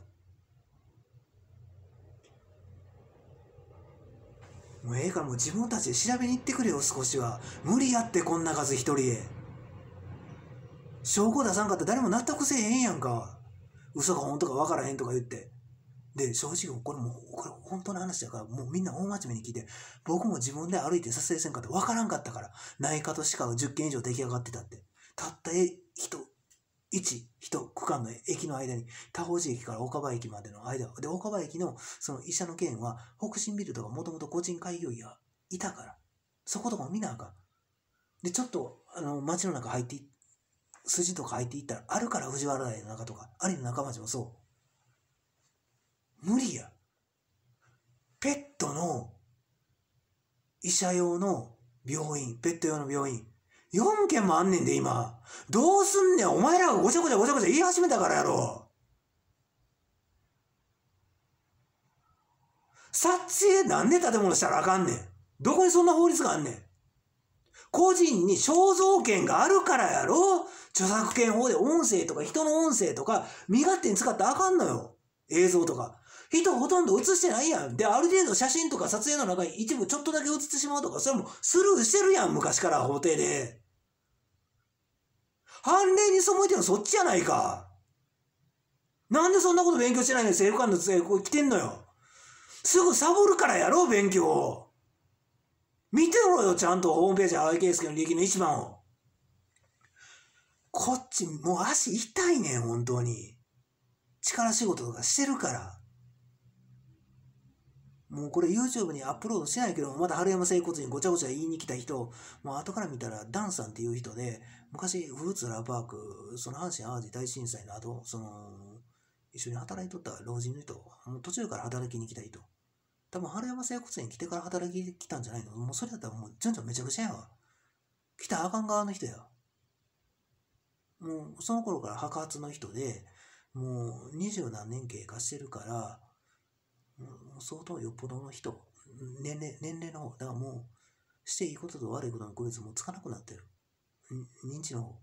もうええからもう自分たちで調べに行ってくれよ少しは。無理やってこんな数一人で。証拠出さんかったら誰も納得せえへんやんか。嘘か本当か分からへんとか言って。で、正直これもう、これ本当の話だから、もうみんな大真面目に聞いて、僕も自分で歩いて撮影せんかったら分からんかったから、内科と歯科がじゅっけん以上出来上がってたって。たった人、いち、人区間の駅の間に、田宝寺駅から岡場駅までの間。で、岡場駅のその医者の件は、北進ビルとかもともと個人開業医がいたから、そことかも見なあかん。で、ちょっと、あの、街の中入ってい、筋とか入っていったら、あるから藤原台の中とか、有野中町もそう。無理や。ペットの医者用の病院、ペット用の病院、よんけんもあんねんで今。どうすんねん、お前らがごちゃごちゃごちゃごちゃ言い始めたからやろ。撮影なんで建物したらあかんねん。どこにそんな法律があんねん。個人に肖像権があるからやろ。著作権法で音声とか人の音声とか身勝手に使ったらあかんのよ。映像とか。人ほとんど映してないやん。で、ある程度写真とか撮影の中に一部ちょっとだけ映ってしまうとか、それもスルーしてるやん、昔から法廷で。判例に背いてるのそっちやないか。なんでそんなこと勉強してないのに政府官の制服来てんのよ。すぐサボるからやろう、勉強。見てろよ、ちゃんとホームページ、淡井圭介の履歴の一番を。こっち、もう足痛いねん、本当に。力仕事とかしてるから。もうこれ YouTube にアップロードしてないけど、まだ春山整骨院ごちゃごちゃ言いに来た人、もう後から見たらダンさんっていう人で、昔フルーツラーパーク、その阪神淡路大震災の後、その、一緒に働いとった老人の人、もう途中から働きに来た人。多分春山整骨院来てから働きに来たんじゃないの？もうそれだったらもう順序めちゃくちゃやわ。来たらあかん側の人や。もうその頃から白髪の人で、もう二十何年経過してるから、もう相当よっぽどの人、年齢、年齢の方、だからもう、していいことと悪いことの区別もつかなくなってる。認知の方。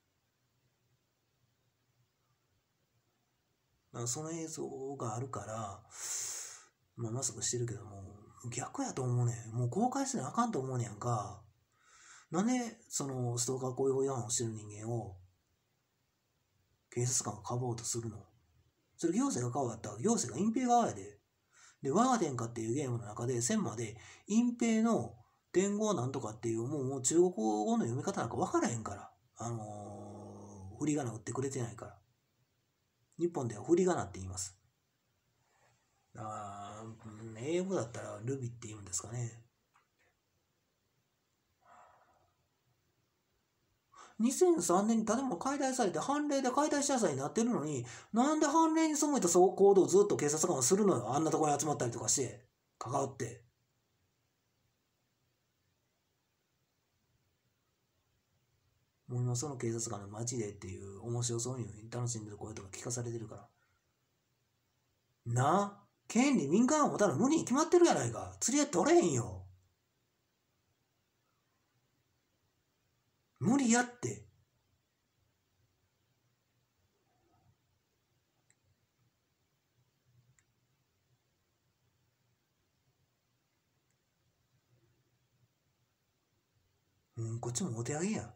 だからその映像があるから、まあ、マスクしてるけども、逆やと思うねん。もう公開せなあかんと思うねやんか。なんで、その、ストーカー行為法違反をしてる人間を、警察官がかばおうとするの？それ行政がかばったら、行政が隠蔽側やで。で、我が天下っていうゲームの中で、千まで隠蔽の伝言なんとかっていう、もうもう中国語の読み方なんか分からへんから。あのー、振り仮名打ってくれてないから。日本では振り仮名って言います。あ英語だったらルビって言うんですかね。にせんさんねんに建物解体されて判例で解体しなさいになってるのに、なんで判例に背いた行動をずっと警察官はするのよ。あんなところに集まったりとかして、関わって。もう今その警察官の街でっていう面白そうに楽しんでる声とか聞かされてるから。なあ、権利民間を持たら無理に決まってるやないか。釣り合い取れへんよ。無理やって。 うん、こっちもお手上げやん。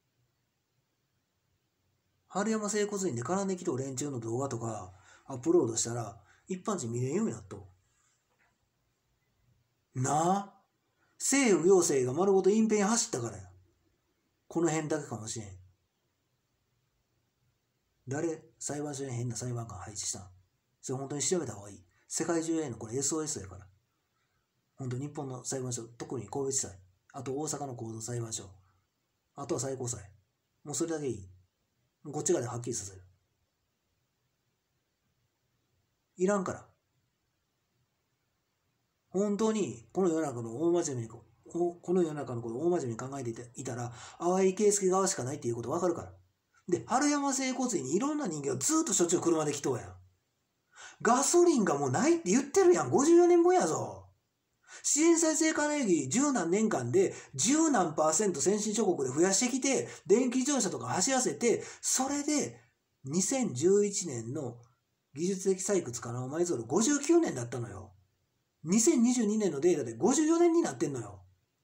春山整骨院で絡んできと連中の動画とかアップロードしたら一般人見れんようになっと。なあ、政府行政が丸ごと隠蔽に走ったからや。この辺だけかもしれん。誰裁判所に変な裁判官配置したん？それ本当に調べた方がいい。世界中へのこれ エスオーエス やから。本当に日本の裁判所、特に神戸地裁、あと大阪の高等裁判所、あとは最高裁。もうそれだけいい。もうこっち側ではっきりさせる。いらんから。本当にこの世の中の大真面目にこの世の中のことを大真面目に考えていたら淡井圭介側しかないっていうこと分かるから。で、春山整骨院にいろんな人間がずっとしょっちゅう車で来とうやん。ガソリンがもうないって言ってるやん。ごじゅうよねんぶんやぞ。支援再生可能エネルギー十何年間で十何パーセント先進諸国で増やしてきて、電気自動車とか走らせて、それでにせんじゅういちねんの技術的採掘可能埋蔵量ごじゅうきゅうねんだったのよ。にせんにじゅうにねんのデータでごじゅうよねんになってんのよ。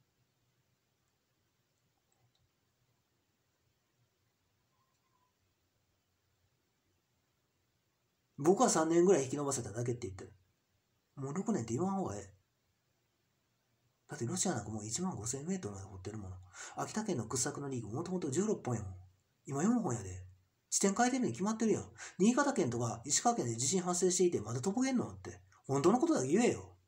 僕はさんねんぐらい引き延ばせただけって言ってる。もうろくねんって言わん方がええ。だってロシアなんかもういちまんごせんメートルまで掘ってるもの。秋田県の掘削のリーグもともとじゅうろっぽんやもん。今よんほんやで。地点変えてるに決まってるやん。新潟県とか石川県で地震発生していてまだ飛ぶげんのって。本当のことだけ言えよ。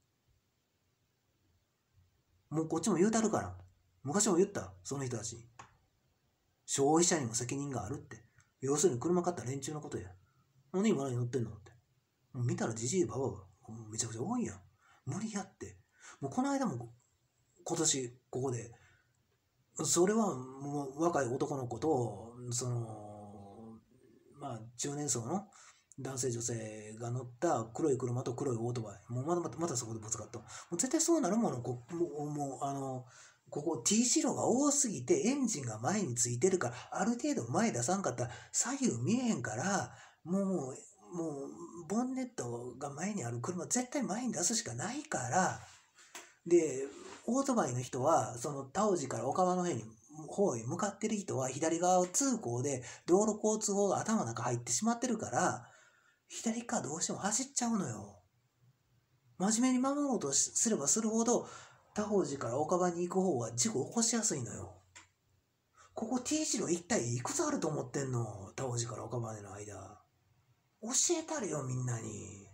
もうこっちも言うたるから。昔も言った。その人たちに。消費者にも責任があるって。要するに車買った連中のことや。何今何乗ってんのって。もう見たらじじいばばば。めちゃくちゃ多いやん。無理やって。もうこの間も今年ここで、それはもう若い男の子と、その、まあ中年層の男性女性が乗った黒い車と黒いオートバイ。もうまだまたまたそこでぶつかった。もう絶対そうなるもの。こもう、もうあの、ここ T 字路が多すぎてエンジンが前についてるから、ある程度前出さんかったら左右見えへんから、もう、もう、ボンネットが前にある車絶対前に出すしかないから、で、オートバイの人は、その田尾寺から岡場の方に、方に向かってる人は左側通行で道路交通法が頭の中入ってしまってるから、左側どうしても走っちゃうのよ。真面目に守ろうとすればするほど、田尾寺から岡場に行く方は事故起こしやすいのよ。ここ T 字路一体いくつあると思ってんの？田尾寺から岡場までの間。教えたれよ、みんなに。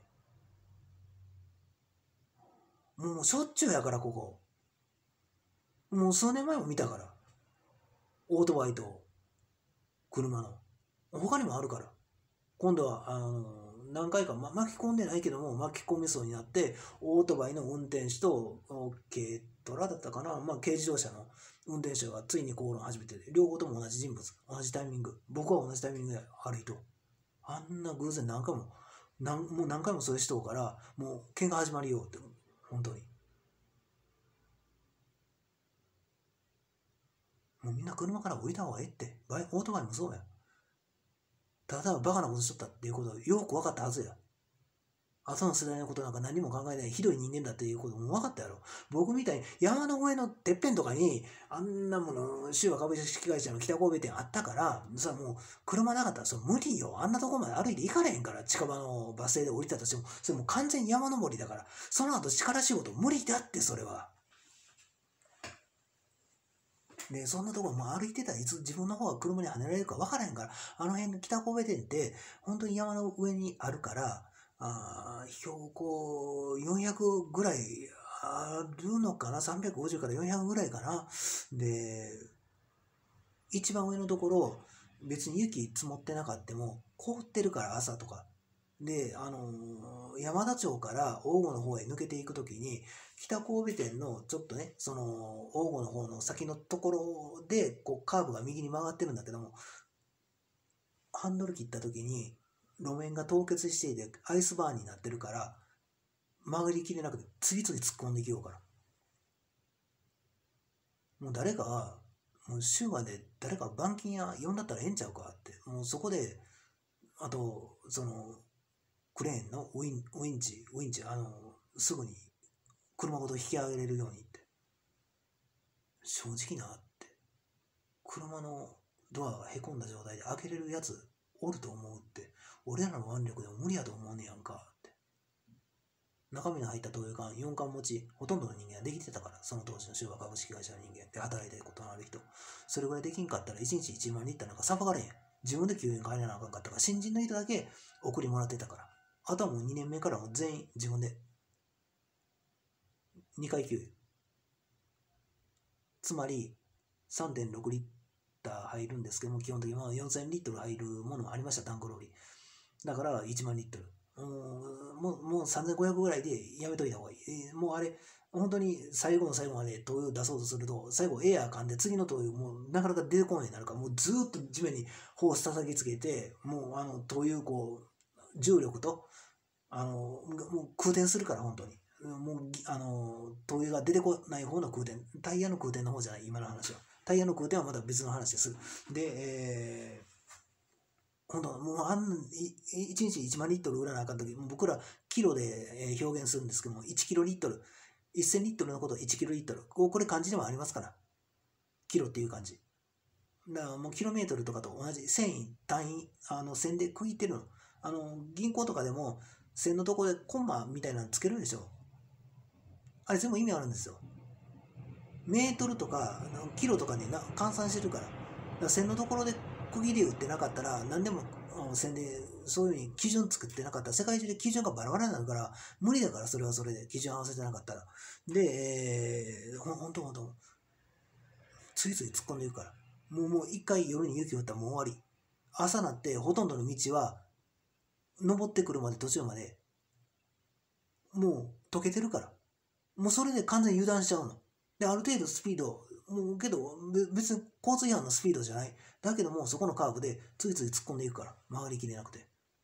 もうしょっちゅうやから、ここ。もう数年前も見たから。オートバイと車の。他にもあるから。今度は、あの、何回か、ま、巻き込んでないけども、巻き込みそうになって、オートバイの運転手と、軽トラだったかな、まあ、軽自動車の運転手がついに口論始めて、両方とも同じ人物、同じタイミング。僕は同じタイミングで歩いと。あんな偶然何回も、何もう何回もそういう人から、もう喧嘩始まりようって、本当に。もうみんな車から降りた方がええって。オートバイもそうや。ただバカなことしとったっていうことをよく分かったはずや。後の世代のことなんか何も考えないひどい人間だっていうことも分かったやろ。僕みたいに山の上のてっぺんとかにあんなもの、州和株式会社の北神戸店あったから、さもう車なかったらそれ無理よ。あんなとこまで歩いて行かれへんから、近場のバス停で降りたとしても、それもう完全に山登りだから、その後力仕事無理だって、それは。で、そんなところも歩いてたらいつ自分の方が車にはねられるか分からへんから、あの辺の北神戸店って本当に山の上にあるから、あ標高よんひゃくぐらいあるのかな、さんびゃくごじゅうからよんひゃくぐらいかな。で、一番上のところ、別に雪積もってなかったも凍ってるから朝とか。で、あのー、山田町から大郷の方へ抜けていくときに、北神戸店のちょっとね、その、大郷の方の先のところで、こう、カーブが右に曲がってるんだけども、ハンドル切ったときに、路面が凍結していて、アイスバーンになってるから、曲がりきれなくて、次々突っ込んでいきようから。もう誰か、もう週まで誰か板金屋呼んだったらええんちゃうかって。もうそこで、あと、その、クレーンのウィン、ウィンチ、ウィンチ、あの、すぐに車ごと引き上げれるようにって。正直なって。 車のドアがへこんだ状態で開けれるやつおると思うって、俺らの腕力でも無理やと思うねやんかって。中身の入った灯油缶よんかん持ち、ほとんどの人間はできてたから、その当時の昭和株式会社の人間って働いてることのある人。それぐらいできんかったらいちにちいちまんリッターなんかさばかれへん。自分で給油買えなあかんかったから、新人の人だけ送りもらってたから。あとはもうにねんめからもう全員自分でにかい給油。つまり さんてんろくリッター入るんですけども、基本的にはよんせんリットル入るものもありました、タンクローリー。だからいちまんリットル。もう、もうさんぜんごひゃくぐらいでやめといた方がいい。えー、もうあれ、本当に最後の最後まで灯油出そうとすると、最後エアー噛んで次の灯油もうなかなか出てこないようになるから、もうずっと地面にホース叩きつけて、もうあの灯油こう、重力と、あの、もう空転するから、本当に。もう、あの、灯油が出てこない方の空転。タイヤの空転の方じゃない、今の話は。タイヤの空転はまた別の話です。で、えー、本当もうあんいちにちいちまんリットル売らなあかんとき、僕らキロで表現するんですけども、いちキロリットル、せんリットルのことをいちキロリットル。これ漢字でもありますから。キロっていう漢字。だからもうキロメートルとかと同じ繊維、単位、あの線で区切ってるの。あの、銀行とかでも線のところでコンマみたいなのつけるでしょ。あれ全部意味あるんですよ。メートルとかキロとかにな換算してるから。だから線のところで区切り打ってなかったら、何でも線でそういうふうに基準作ってなかったら、世界中で基準がバラバラになるから、無理だから、それはそれで基準合わせてなかったら。で、えー、ほんとほんと、ついつい突っ込んでいくから。もうもう一回夜に雪降ったらもう終わり。朝なってほとんどの道は、登ってくるまで途中まで、もう溶けてるから。もうそれで完全に油断しちゃうの。で、ある程度スピード、もうけど別に交通違反のスピードじゃない。だけどもそこのカーブでついつい突っ込んでいくから、曲がりきれなくて。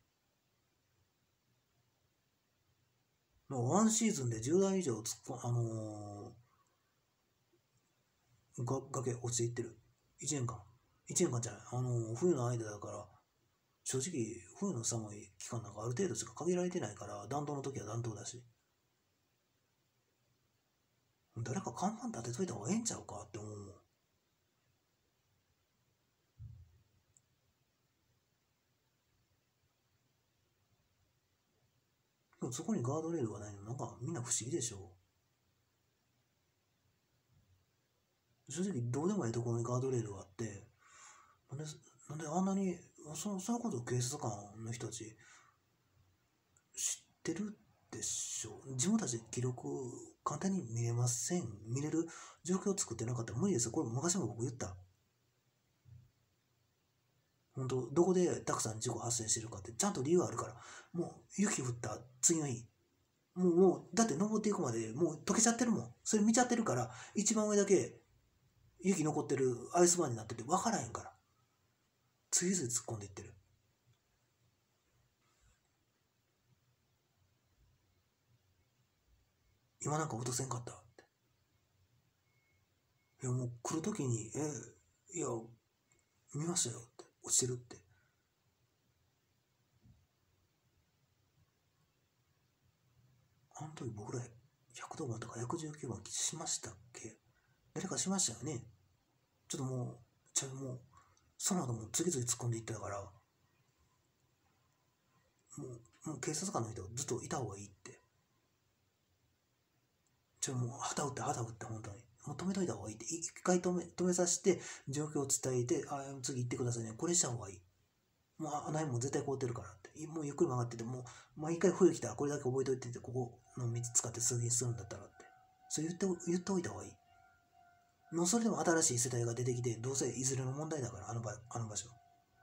もうワンシーズンでじゅうだい以上突っ込ん、あのー、が崖落ちていってる。いちねんかん。いちねんかんじゃない。あのー、冬の間だから、正直冬の寒い期間なんかある程度しか限られてないから、暖冬の時は暖冬だし。誰か看板立てといた方がええんちゃうかって思うもん。でもそこにガードレールがないのなんかみんな不思議でしょ。正直どうでもいいところにガードレールがあって、なんで、なんであんなに、そそういうことを警察官の人たち知ってるでしょ。自分たちで記録簡単に見れません。見れる状況を作ってなかったら無理ですよ。これ昔も僕言った。本当どこでたくさん事故発生してるかってちゃんと理由あるから。もう雪降った次の日。もう、もう、だって登っていくまでもう溶けちゃってるもん。それ見ちゃってるから、一番上だけ雪残ってるアイスバーンになってて分からへんから。次々突っ込んでいってる。今なんか落とせんかったって。いやもう来るときに、え、いや、見ましたよって。落ちてるって。あの時僕らひゃくど番とかひゃくじゅうきゅうばんしましたっけ？誰かしましたよね。ちょっともう、ちょもう、その後も次々突っ込んでいってたから、もう、もう警察官の人ずっといた方がいいって。ちょ、もう、旗打って旗打って本当に。もう止めといた方がいいって。一回止め、止めさせて、状況を伝えて、あ、次行ってくださいね。これした方がいい。もう、あの辺も絶対凍ってるからって。もうゆっくり曲がってて、もう、毎回冬来たらこれだけ覚えといてて、ここの道使って通勤するんだったらって。そう言って、言っておいた方がいい。もうそれでも新しい世代が出てきて、どうせいずれの問題だから、あの場、あの場所。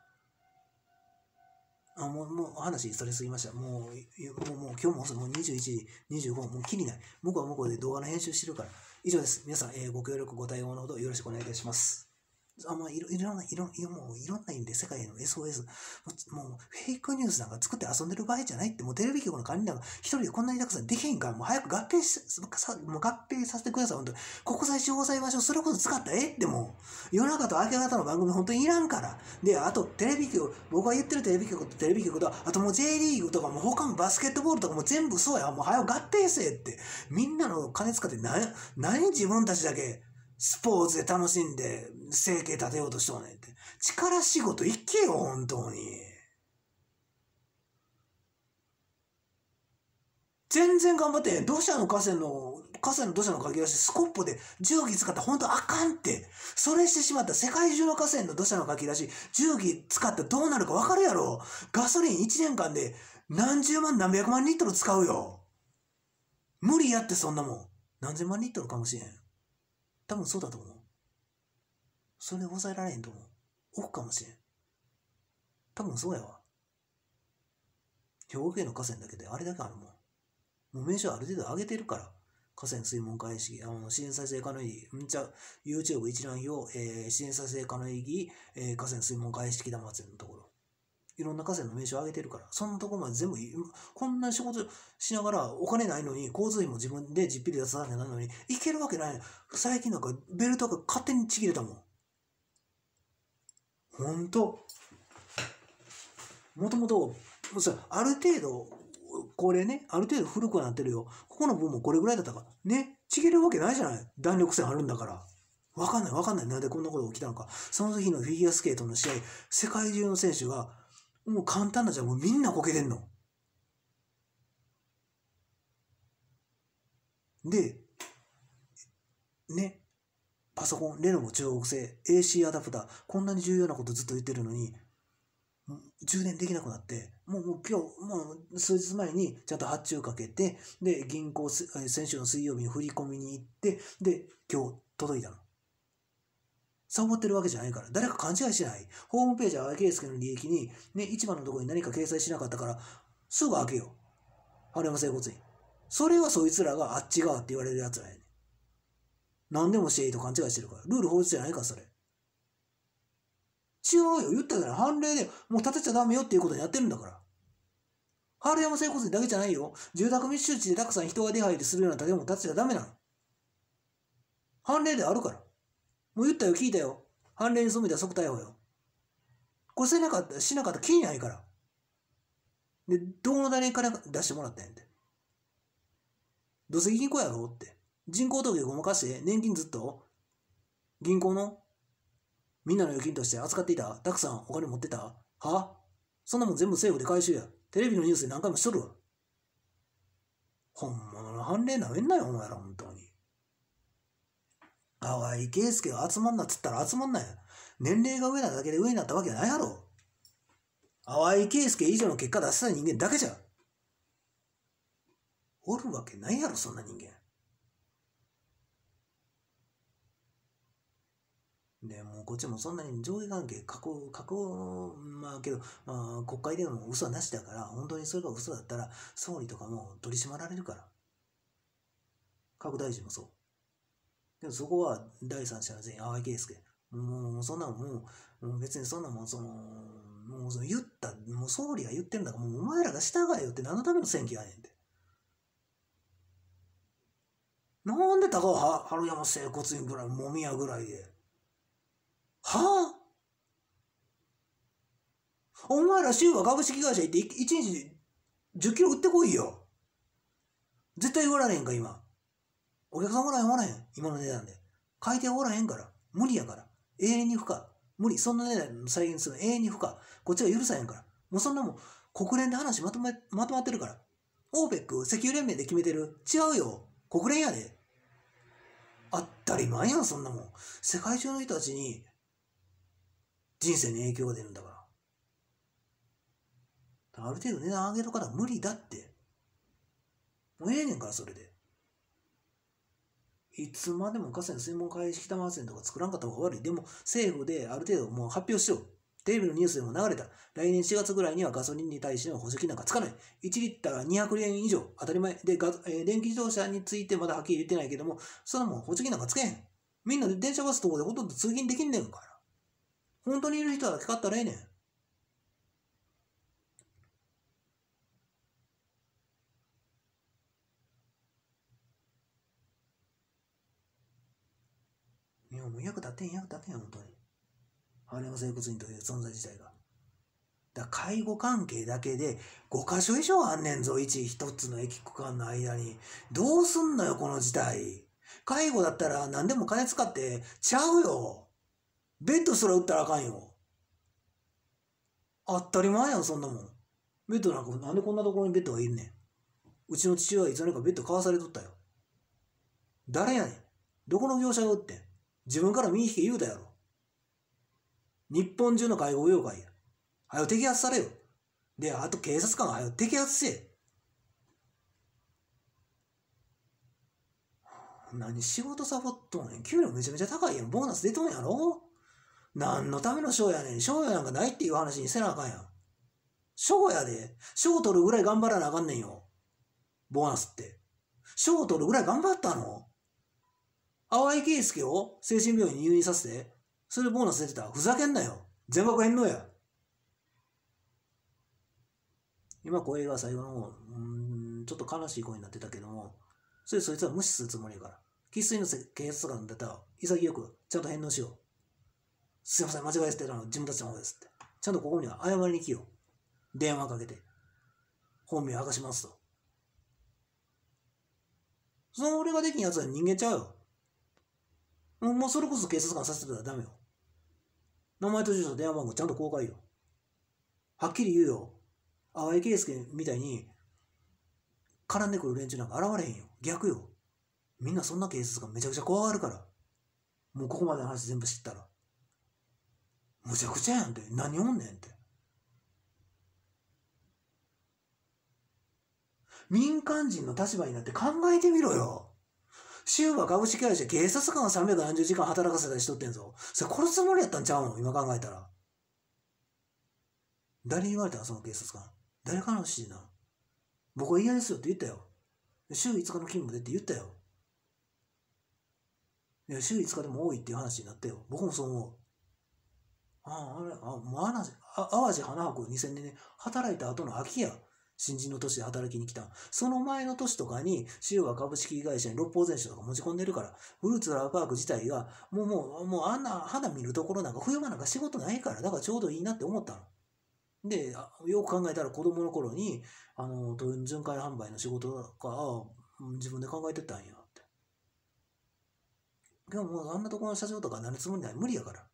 あ、もう、もう話それすぎました。もう、もう、もう今日ももうにじゅういちじにじゅうごふん、もうきりない。向こうは向こうで動画の編集してるから。以上です。皆さん、えー、ご協力、ご対応のほどよろしくお願いいたします。あまあ、いろいろんな、いろいろもういろんな意味で世界への エスオーエス、もうフェイクニュースなんか作って遊んでる場合じゃないって、もうテレビ局の管理なんか一人でこんなにたくさんできへんから、もう早く合併し、もう合併させてください、本当に。国際司法裁判所、それこそ使ったらええってもう、夜中と明け方の番組本当にいらんから。で、あとテレビ局、僕が言ってるテレビ局とテレビ局と、あともう J リーグとかも他もバスケットボールとかも全部そうや、もう早く合併せえって。みんなの金使って何、何自分たちだけ、 スポーツで楽しんで生計立てようとしとうねんって。力仕事いけよ、本当に。全然頑張って、土砂の河川の、河川の土砂のかき出し、スコップで重機使ったら本当あかんって。それしてしまったら世界中の河川の土砂のかき出し、重機使ったらどうなるか分かるやろ。ガソリンいちねんかんで何十万何百万リットル使うよ。無理やってそんなもん。何千万リットルかもしれん。多分そうだと思う。それで抑えられへんと思う。億かもしれん。多分そうやわ。兵庫県の河川だけであれだけあるもん。もう名称ある程度上げてるから。河川水門開始、あの、自然再生可能域、んちゃう、YouTube 一覧表、えー、自然再生可能域、えー、河川水門開始北祭りのところ。いろんな河川の名称上げてるから。そんなところまで全部、こんな仕事しながらお金ないのに、交通費も自分で実費で出さなきゃなるのに、いけるわけない。最近なんかベルトが勝手にちぎれたもん。ほんと。もともと、ある程度、これね、ある程度古くなってるよ。ここの部分もこれぐらいだったから。ね、ちぎれるわけないじゃない。弾力線あるんだから。わかんないわかんない。なんでこんなことが起きたのか。その時のフィギュアスケートの試合、世界中の選手が、もう簡単なじゃん。もうみんなこけてんの。で、ね、パソコン、レノボ中国製、エーシー アダプター、こんなに重要なことずっと言ってるのに、充電できなくなって、もう、もう今日、もう数日前にちゃんと発注かけて、で、銀行、先週の水曜日に振り込みに行って、で、今日届いたの。サボってるわけじゃないから、誰か勘違いしない。ホームページは淡井圭介の履歴に、ね、市場のところに何か掲載しなかったから、すぐ開けよう。春山整骨院。それはそいつらがあっち側って言われるやつらやねん。何でもしていいと勘違いしてるから。ルール法律じゃないから、それ。違うよ。言ったじゃない。判例でもう立てちゃダメよっていうことにやってるんだから。春山整骨院だけじゃないよ。住宅密集地でたくさん人が出入りするような建物建てちゃダメなの。判例であるから。もう言ったよ、聞いたよ。判例に染めたら即逮捕よ。これせなかった、しなかったら気にないから。で、どの誰に金出してもらったんやんて。どうせ銀行やろって。人口統計ごまかして年金ずっと銀行のみんなの預金として扱っていた。たくさんお金持ってた。はそんなもん全部政府で回収や。テレビのニュースで何回もしとるわ。本物の判例なめんなよ、お前ら、本当に。淡井圭介が集まんなっつったら集まんなや。年齢が上なだけで上になったわけないやろ。淡井圭介以上の結果出した人間だけじゃ。おるわけないやろ、そんな人間。でもうこっちもそんなに上下関係、過去、過去、まあけど、まあ、国会でも嘘はなしだから、本当にそれが嘘だったら、総理とかも取り締まられるから。各大臣もそう。でもそこは第三者の全員、淡井圭介。もう、そんなのもう、もう別にそんなもん、その、もう言った、もう総理が言ってるんだから、もうお前らが従えよって何のための選挙やねんって。なんで高尾春山整骨院ぐらい、もみやぐらいで。はあお前ら州が株式会社行っていちにちじゅっキロ売ってこいよ。絶対売られへんか、今。お客さんおらへんおらへん。今の値段で。買い手おらへんから。無理やから。永遠に不可。無理。そんな値段の再現するの永遠に不可。こっちが許さへんから。もうそんなもん、国連で話まとめ、まとまってるから。オーペック、石油連盟で決めてる。違うよ。国連やで。当たり前やん、そんなもん。世界中の人たちに人生に影響が出るんだから。ある程度値段上げとかな無理だって。もうええねんから、それで。いつまでも河川水門開始北マーセンとか作らんかった方が悪い。でも政府である程度もう発表しよう。テレビのニュースでも流れた。来年しがつぐらいにはガソリンに対しての補助金なんかつかない。いちリッターにひゃくえん以上。当たり前。で、ガえー、電気自動車についてまだはっきり言ってないけども、そのもん補助金なんかつけへん。みんなで電車バスとかでほとんど通勤できんねんから。本当にいる人はかかったらええねん。いや、もう役立ってん、役立ってん、本当に。羽山整骨院という存在自体が。だ介護関係だけでごかしょ以上あんねんぞ、一一つの駅区間の間に。どうすんのよ、この事態。 介護だったら何でも金使ってちゃうよ。ベッドすら売ったらあかんよ。当たり前やん、そんなもん。ベッドなんか、なんでこんなところにベッドがいるねん。うちの父親はいつの間にかベッド買わされとったよ。誰やねん。どこの業者が売ってん。自分から身引け言うたやろ。日本中の介護業界や。はよ摘発されよ。で、あと警察官がはよ摘発せえ。何仕事サボっとんねん。給料めちゃめちゃ高いやん。ボーナス出とんやろ。何のための賞やねん。賞やなんかないっていう話にせなあかんやん。賞やで。賞取るぐらい頑張らなあかんねんよ。ボーナスって。賞取るぐらい頑張ったの？淡井圭介を精神病院に入院させて、それでボーナス出てた。ふざけんなよ。全額返納や。今声が最後の方、うーん、ちょっと悲しい声になってたけども、それそいつは無視するつもりやから。生粋の警察官だったら潔くちゃんと返納しよう。すいません、間違えてたの自分たちの方ですって。ちゃんとここには謝りに来よう。電話かけて。本名明かしますと。その俺ができんやつは人間ちゃうよ。もうそれこそ警察官させてたらダメよ。名前と住所、電話番号ちゃんと公開よ。はっきり言うよ。淡井圭介みたいに絡んでくる連中なんか現れへんよ。逆よ。みんなそんな警察官めちゃくちゃ怖がるから。もうここまでの話全部知ったら。むちゃくちゃやんって。何おんねんって。民間人の立場になって考えてみろよ。シューバ株式会社警察官をさんびゃくなんじゅうじかん働かせたりしとってんぞ。それ殺すつもりやったんちゃうの今考えたら。誰に言われたのその警察官。誰からの指示なの？僕は嫌ですよって言ったよ。週いつかの勤務でって言ったよ。いや、週いつかでも多いっていう話になったよ。僕もそう思う。ああ、あれ、あ、もうあな、あ淡路花博にせんねんで働いた後の秋や。新人の年で働きに来た。その前の年とかに、シューバ株式会社に六法全書とか持ち込んでるから、フルーツラーパーク自体が、もうもう、もうあんな花見るところなんか冬場なんか仕事ないから、だからちょうどいいなって思ったの。で、よく考えたら子供の頃に、あの、巡回販売の仕事が、あ自分で考えてたんやって。でももうあんなところの社長とかなるつもりない。無理やから。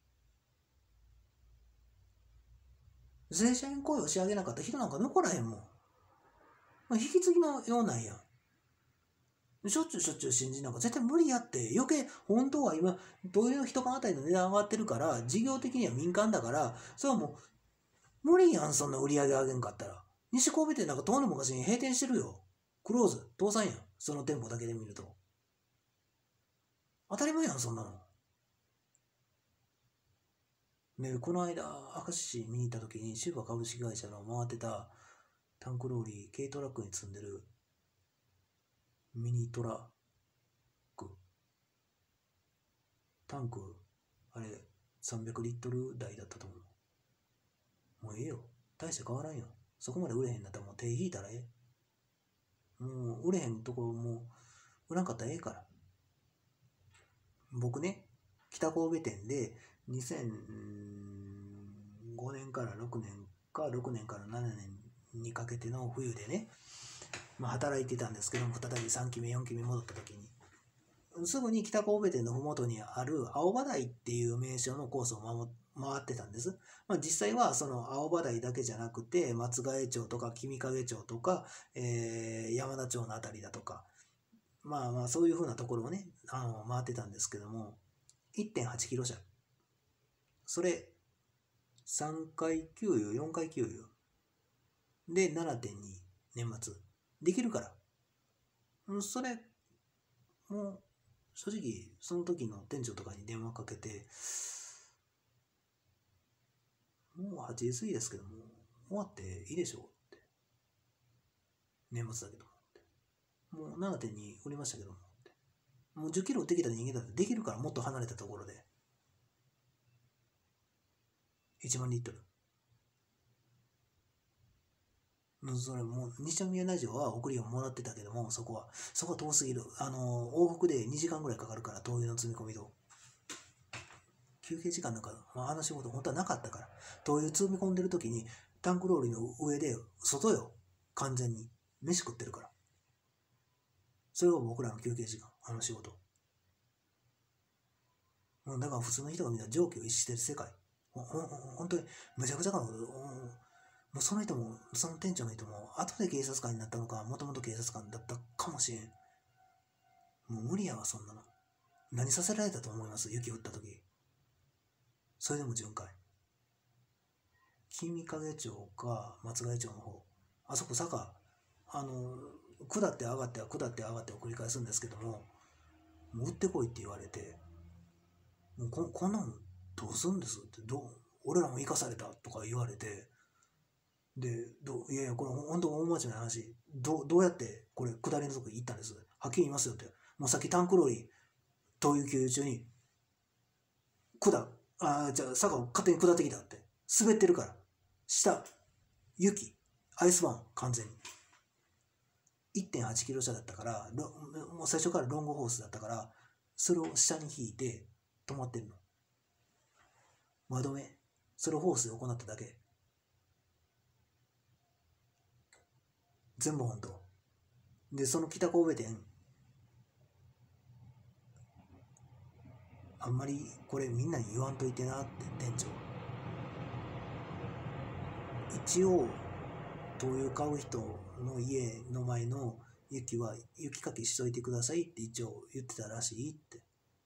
正社員雇用し上げなかった人なんか残らへんもん。まあ、引き継ぎのようなんや。しょっちゅうしょっちゅう新人なんか絶対無理やって。余計、本当は今、どういう人間あたりの値段上がってるから、事業的には民間だから、それはもう、無理やん、そんな売り上げ上げんかったら。西神戸店なんか遠の昔に閉店してるよ。クローズ、倒産やん。その店舗だけで見ると。当たり前やん、そんなの。ね、この間、明石市見に行った時に、シューバ株式会社の回ってたタンクローリー、軽トラックに積んでるミニトラック。タンク、あれ、さんびゃくリットル台だったと思う。もうええよ。大して変わらんよ。そこまで売れへんだったらもう手引いたらええ。もう売れへんところも売らんかったらええから。僕ね、北神戸店でにせんごねんからろくねんかろくねんからななねんにかけての冬でね、まあ、働いてたんですけども、再びさんきめよんきめ戻った時にすぐに北神戸店のふもとにある青葉台っていう名称のコースを回ってたんです。まあ、実際はその青葉台だけじゃなくて松ヶ江町とか君影町とか、えー、山田町のあたりだとか、まあまあそういうふうなところをねあの回ってたんですけども、 いってんはち キロ車、それさんかい給油よんかい給油で ななてんに 年末できるから、それもう正直その時の店長とかに電話かけて、もうはちじ過ぎですけども終わっていいでしょうって、年末だけどもう ななてんに 売りましたけどもって、もうじゅっキロ売ってきた人間だってできるから、もっと離れたところでいちまんリットル、それもう西宮内城は送りをもらってたけども、そこはそこは遠すぎる。あの往復でにじかんぐらいかかるから、灯油の積み込みと休憩時間なんか、まあ、あの仕事本当はなかったから、灯油積み込んでる時にタンクローリーの上で外よ、完全に飯食ってるから、それが僕らの休憩時間。 あの仕事。だから普通の人がみんな常軌を逸してる世界。ほほ本当にむちゃくちゃかも。もうその人も、その店長の人も、後で警察官になったのか、もともと警察官だったかもしれん。もう無理やわ、そんなの。何させられたと思います？雪降った時。それでも巡回。君影町か松ヶ谷町の方。あそこ坂、あの、下って上がっては下って上がってを繰り返すんですけども、もう打ってこいって言われて、もう こ, こんなのどうするんですって、どう俺らも生かされたとか言われて、で、どいやいや、これ本当大真面目な話、ど, どうやってこれ下りのとこ行ったんです。はっきり言いますよって。もうさっきタンクローリー、灯油給油中に、下、あじゃあ坂を勝手に下ってきたって。滑ってるから。下、雪、アイスバーン、完全に。いってんはちキロ車だったから、もう最初からロングホースだったから、それを下に引いて止まってるの。輪止め。それをホースで行っただけ。全部本当。で、その北神戸店、あんまりこれみんなに言わんといてなって店長。一応、灯油買う人の家の前の雪は雪かきしといてくださいって一応言ってたらしいって。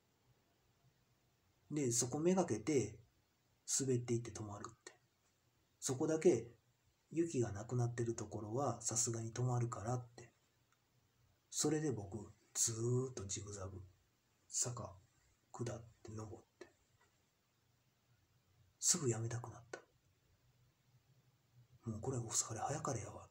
で、そこめがけて滑っていって止まるって。そこだけ雪がなくなってるところはさすがに止まるからって。それで僕ずーっとジグザグ坂下って登ってすぐやめたくなった。もうこれ遅かれ早かれやわって。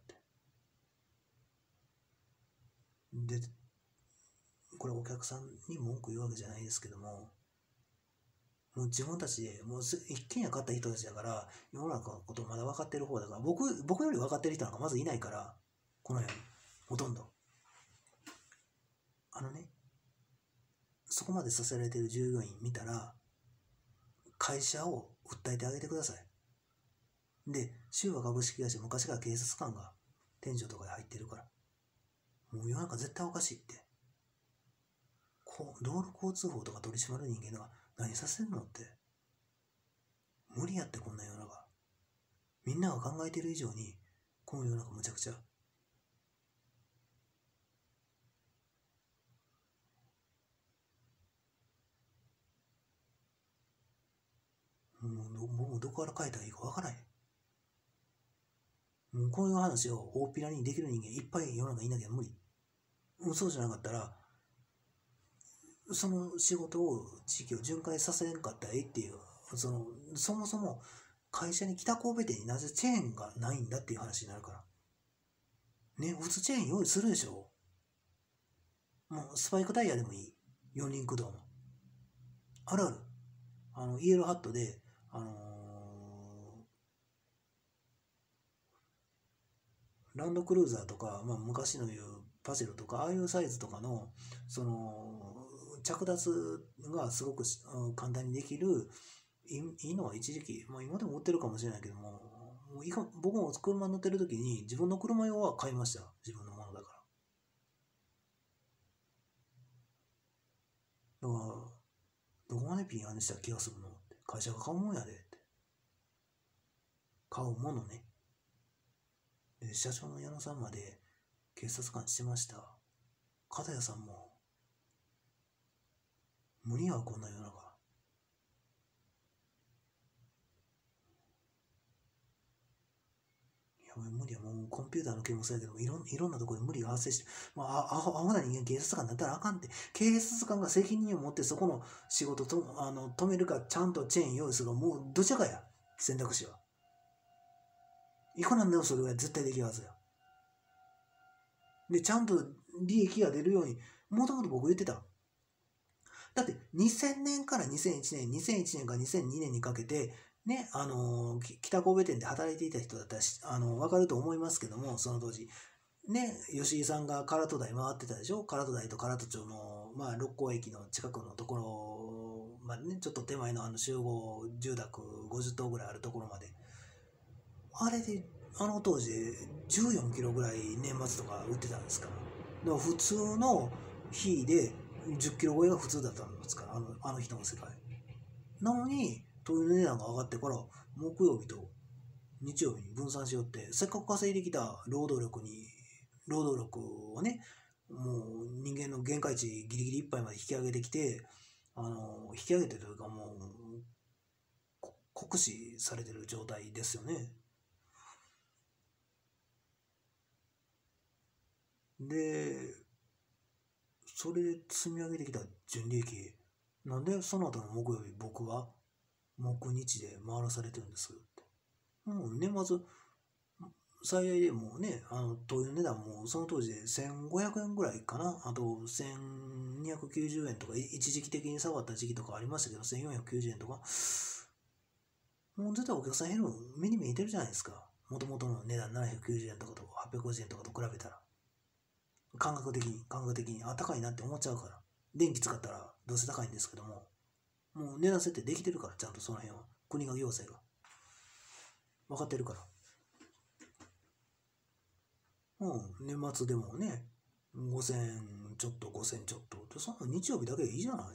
で、これお客さんに文句言うわけじゃないですけども、もう自分たちでもう一軒家買った人たちだから世の中のことまだ分かってる方だから、僕僕より分かってる人なんかまずいないから、この辺ほとんどあのね、そこまでさせられてる従業員見たら会社を訴えてあげてください。で、修和株式会社昔から警察官が店長とかで入ってるから、もう世の中絶対おかしいって。こう道路交通法とか取り締まる人間が何させるのって。無理やって、こんな世の中。みんなが考えてる以上にこの世の中むちゃくちゃ。もう僕もどこから書いたらいいかわからない。もうこういう話を大っぴらにできる人間いっぱい世の中いなきゃ無理。そうじゃなかったらその仕事を地域を巡回させんかったらええっていう、そのそもそも会社に北神戸店になぜチェーンがないんだっていう話になるからね。普通チェーン用意するでしょ。もうスパイクタイヤでもいい。四輪駆動のあるある。あのイエローハットであのー、ランドクルーザーとか、まあ、昔のいうパジェロとかああいうサイズとかのその着脱がすごく簡単にできるいいのは一時期、まあ、今でも売ってるかもしれないけども、もういいか僕も車乗ってる時に自分の車用は買いました。自分のものだから。だからどこまでピンアにした気がするのって。会社が買うもんやでって。買うものね。で社長の矢野さんまで警察官してました。片谷さんも無理やわ、こんな世の中。いや無理や。もうコンピューターの件もそうやけども、いろんいろんなところで無理が発生して、まあ、アホアホな人間警察官になったらあかんって。警察官が責任を持ってそこの仕事とあの止めるか、ちゃんとチェーン用意するか、もうどちらかや、選択肢は。いくらなんでもそれは絶対できるはずや。で、ちゃんと利益が出るように、もともと僕言ってた。だってにせんねんからにせんいちねん、にせんいちねんからにせんにねんにかけて、ね、あのー、北神戸店で働いていた人だったらあの分かると思いますけども、その当時。ね、吉井さんが唐戸台回ってたでしょ。唐戸台と唐戸町の、まあ、六甲駅の近くのところまでね、ちょっと手前のあの集合住宅ごじゅっ棟ぐらいあるところまで。あれで、あの当時でじゅうよんキロぐらい年末とか売ってたんですから。だから普通の日でじゅっキロ超えが普通だったんですから、あのあの人の世界。なのに灯油の値段が上がってから木曜日と日曜日に分散しよって、せっかく稼いできた労働力に労働力をね、もう人間の限界値ギリギリいっぱいまで引き上げてきて、あの引き上げてというかもう酷使されてる状態ですよね。で、それで積み上げてきた純利益、なんでその後の木曜日僕が木日で回らされてるんですって。もう年末最大でもうね、あの灯油の値段もその当時でせんごひゃくえんぐらいかな、あとせんにひゃくきゅうじゅうえんとか、一時期的に下がった時期とかありましたけど、せんよんひゃくきゅうじゅうえんとか、もう絶対お客さん減るの目に見えてるじゃないですか。もともとの値段ななひゃくきゅうじゅうえんとかとはっぴゃくごじゅうえんとかと比べたら。感覚的に、感覚的に、あ、高いなって思っちゃうから。電気使ったらどうせ高いんですけども、もう値段設定できてるから、ちゃんとその辺は。国が行政が。分かってるから。うん、年末でもね、ごせんちょっと、ごせんちょっと。で、そんな日曜日だけでいいじゃないって。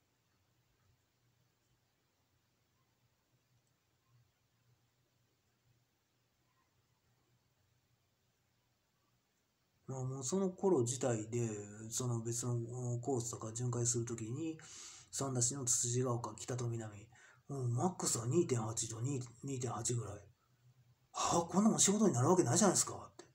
まあ、もうその頃自体で、その別のコースとか巡回するときに、三田市のつつじが丘、北と南、もうマックスはにてんはちとにてんはちぐらい。はあ、こんなもん仕事になるわけないじゃないですかって。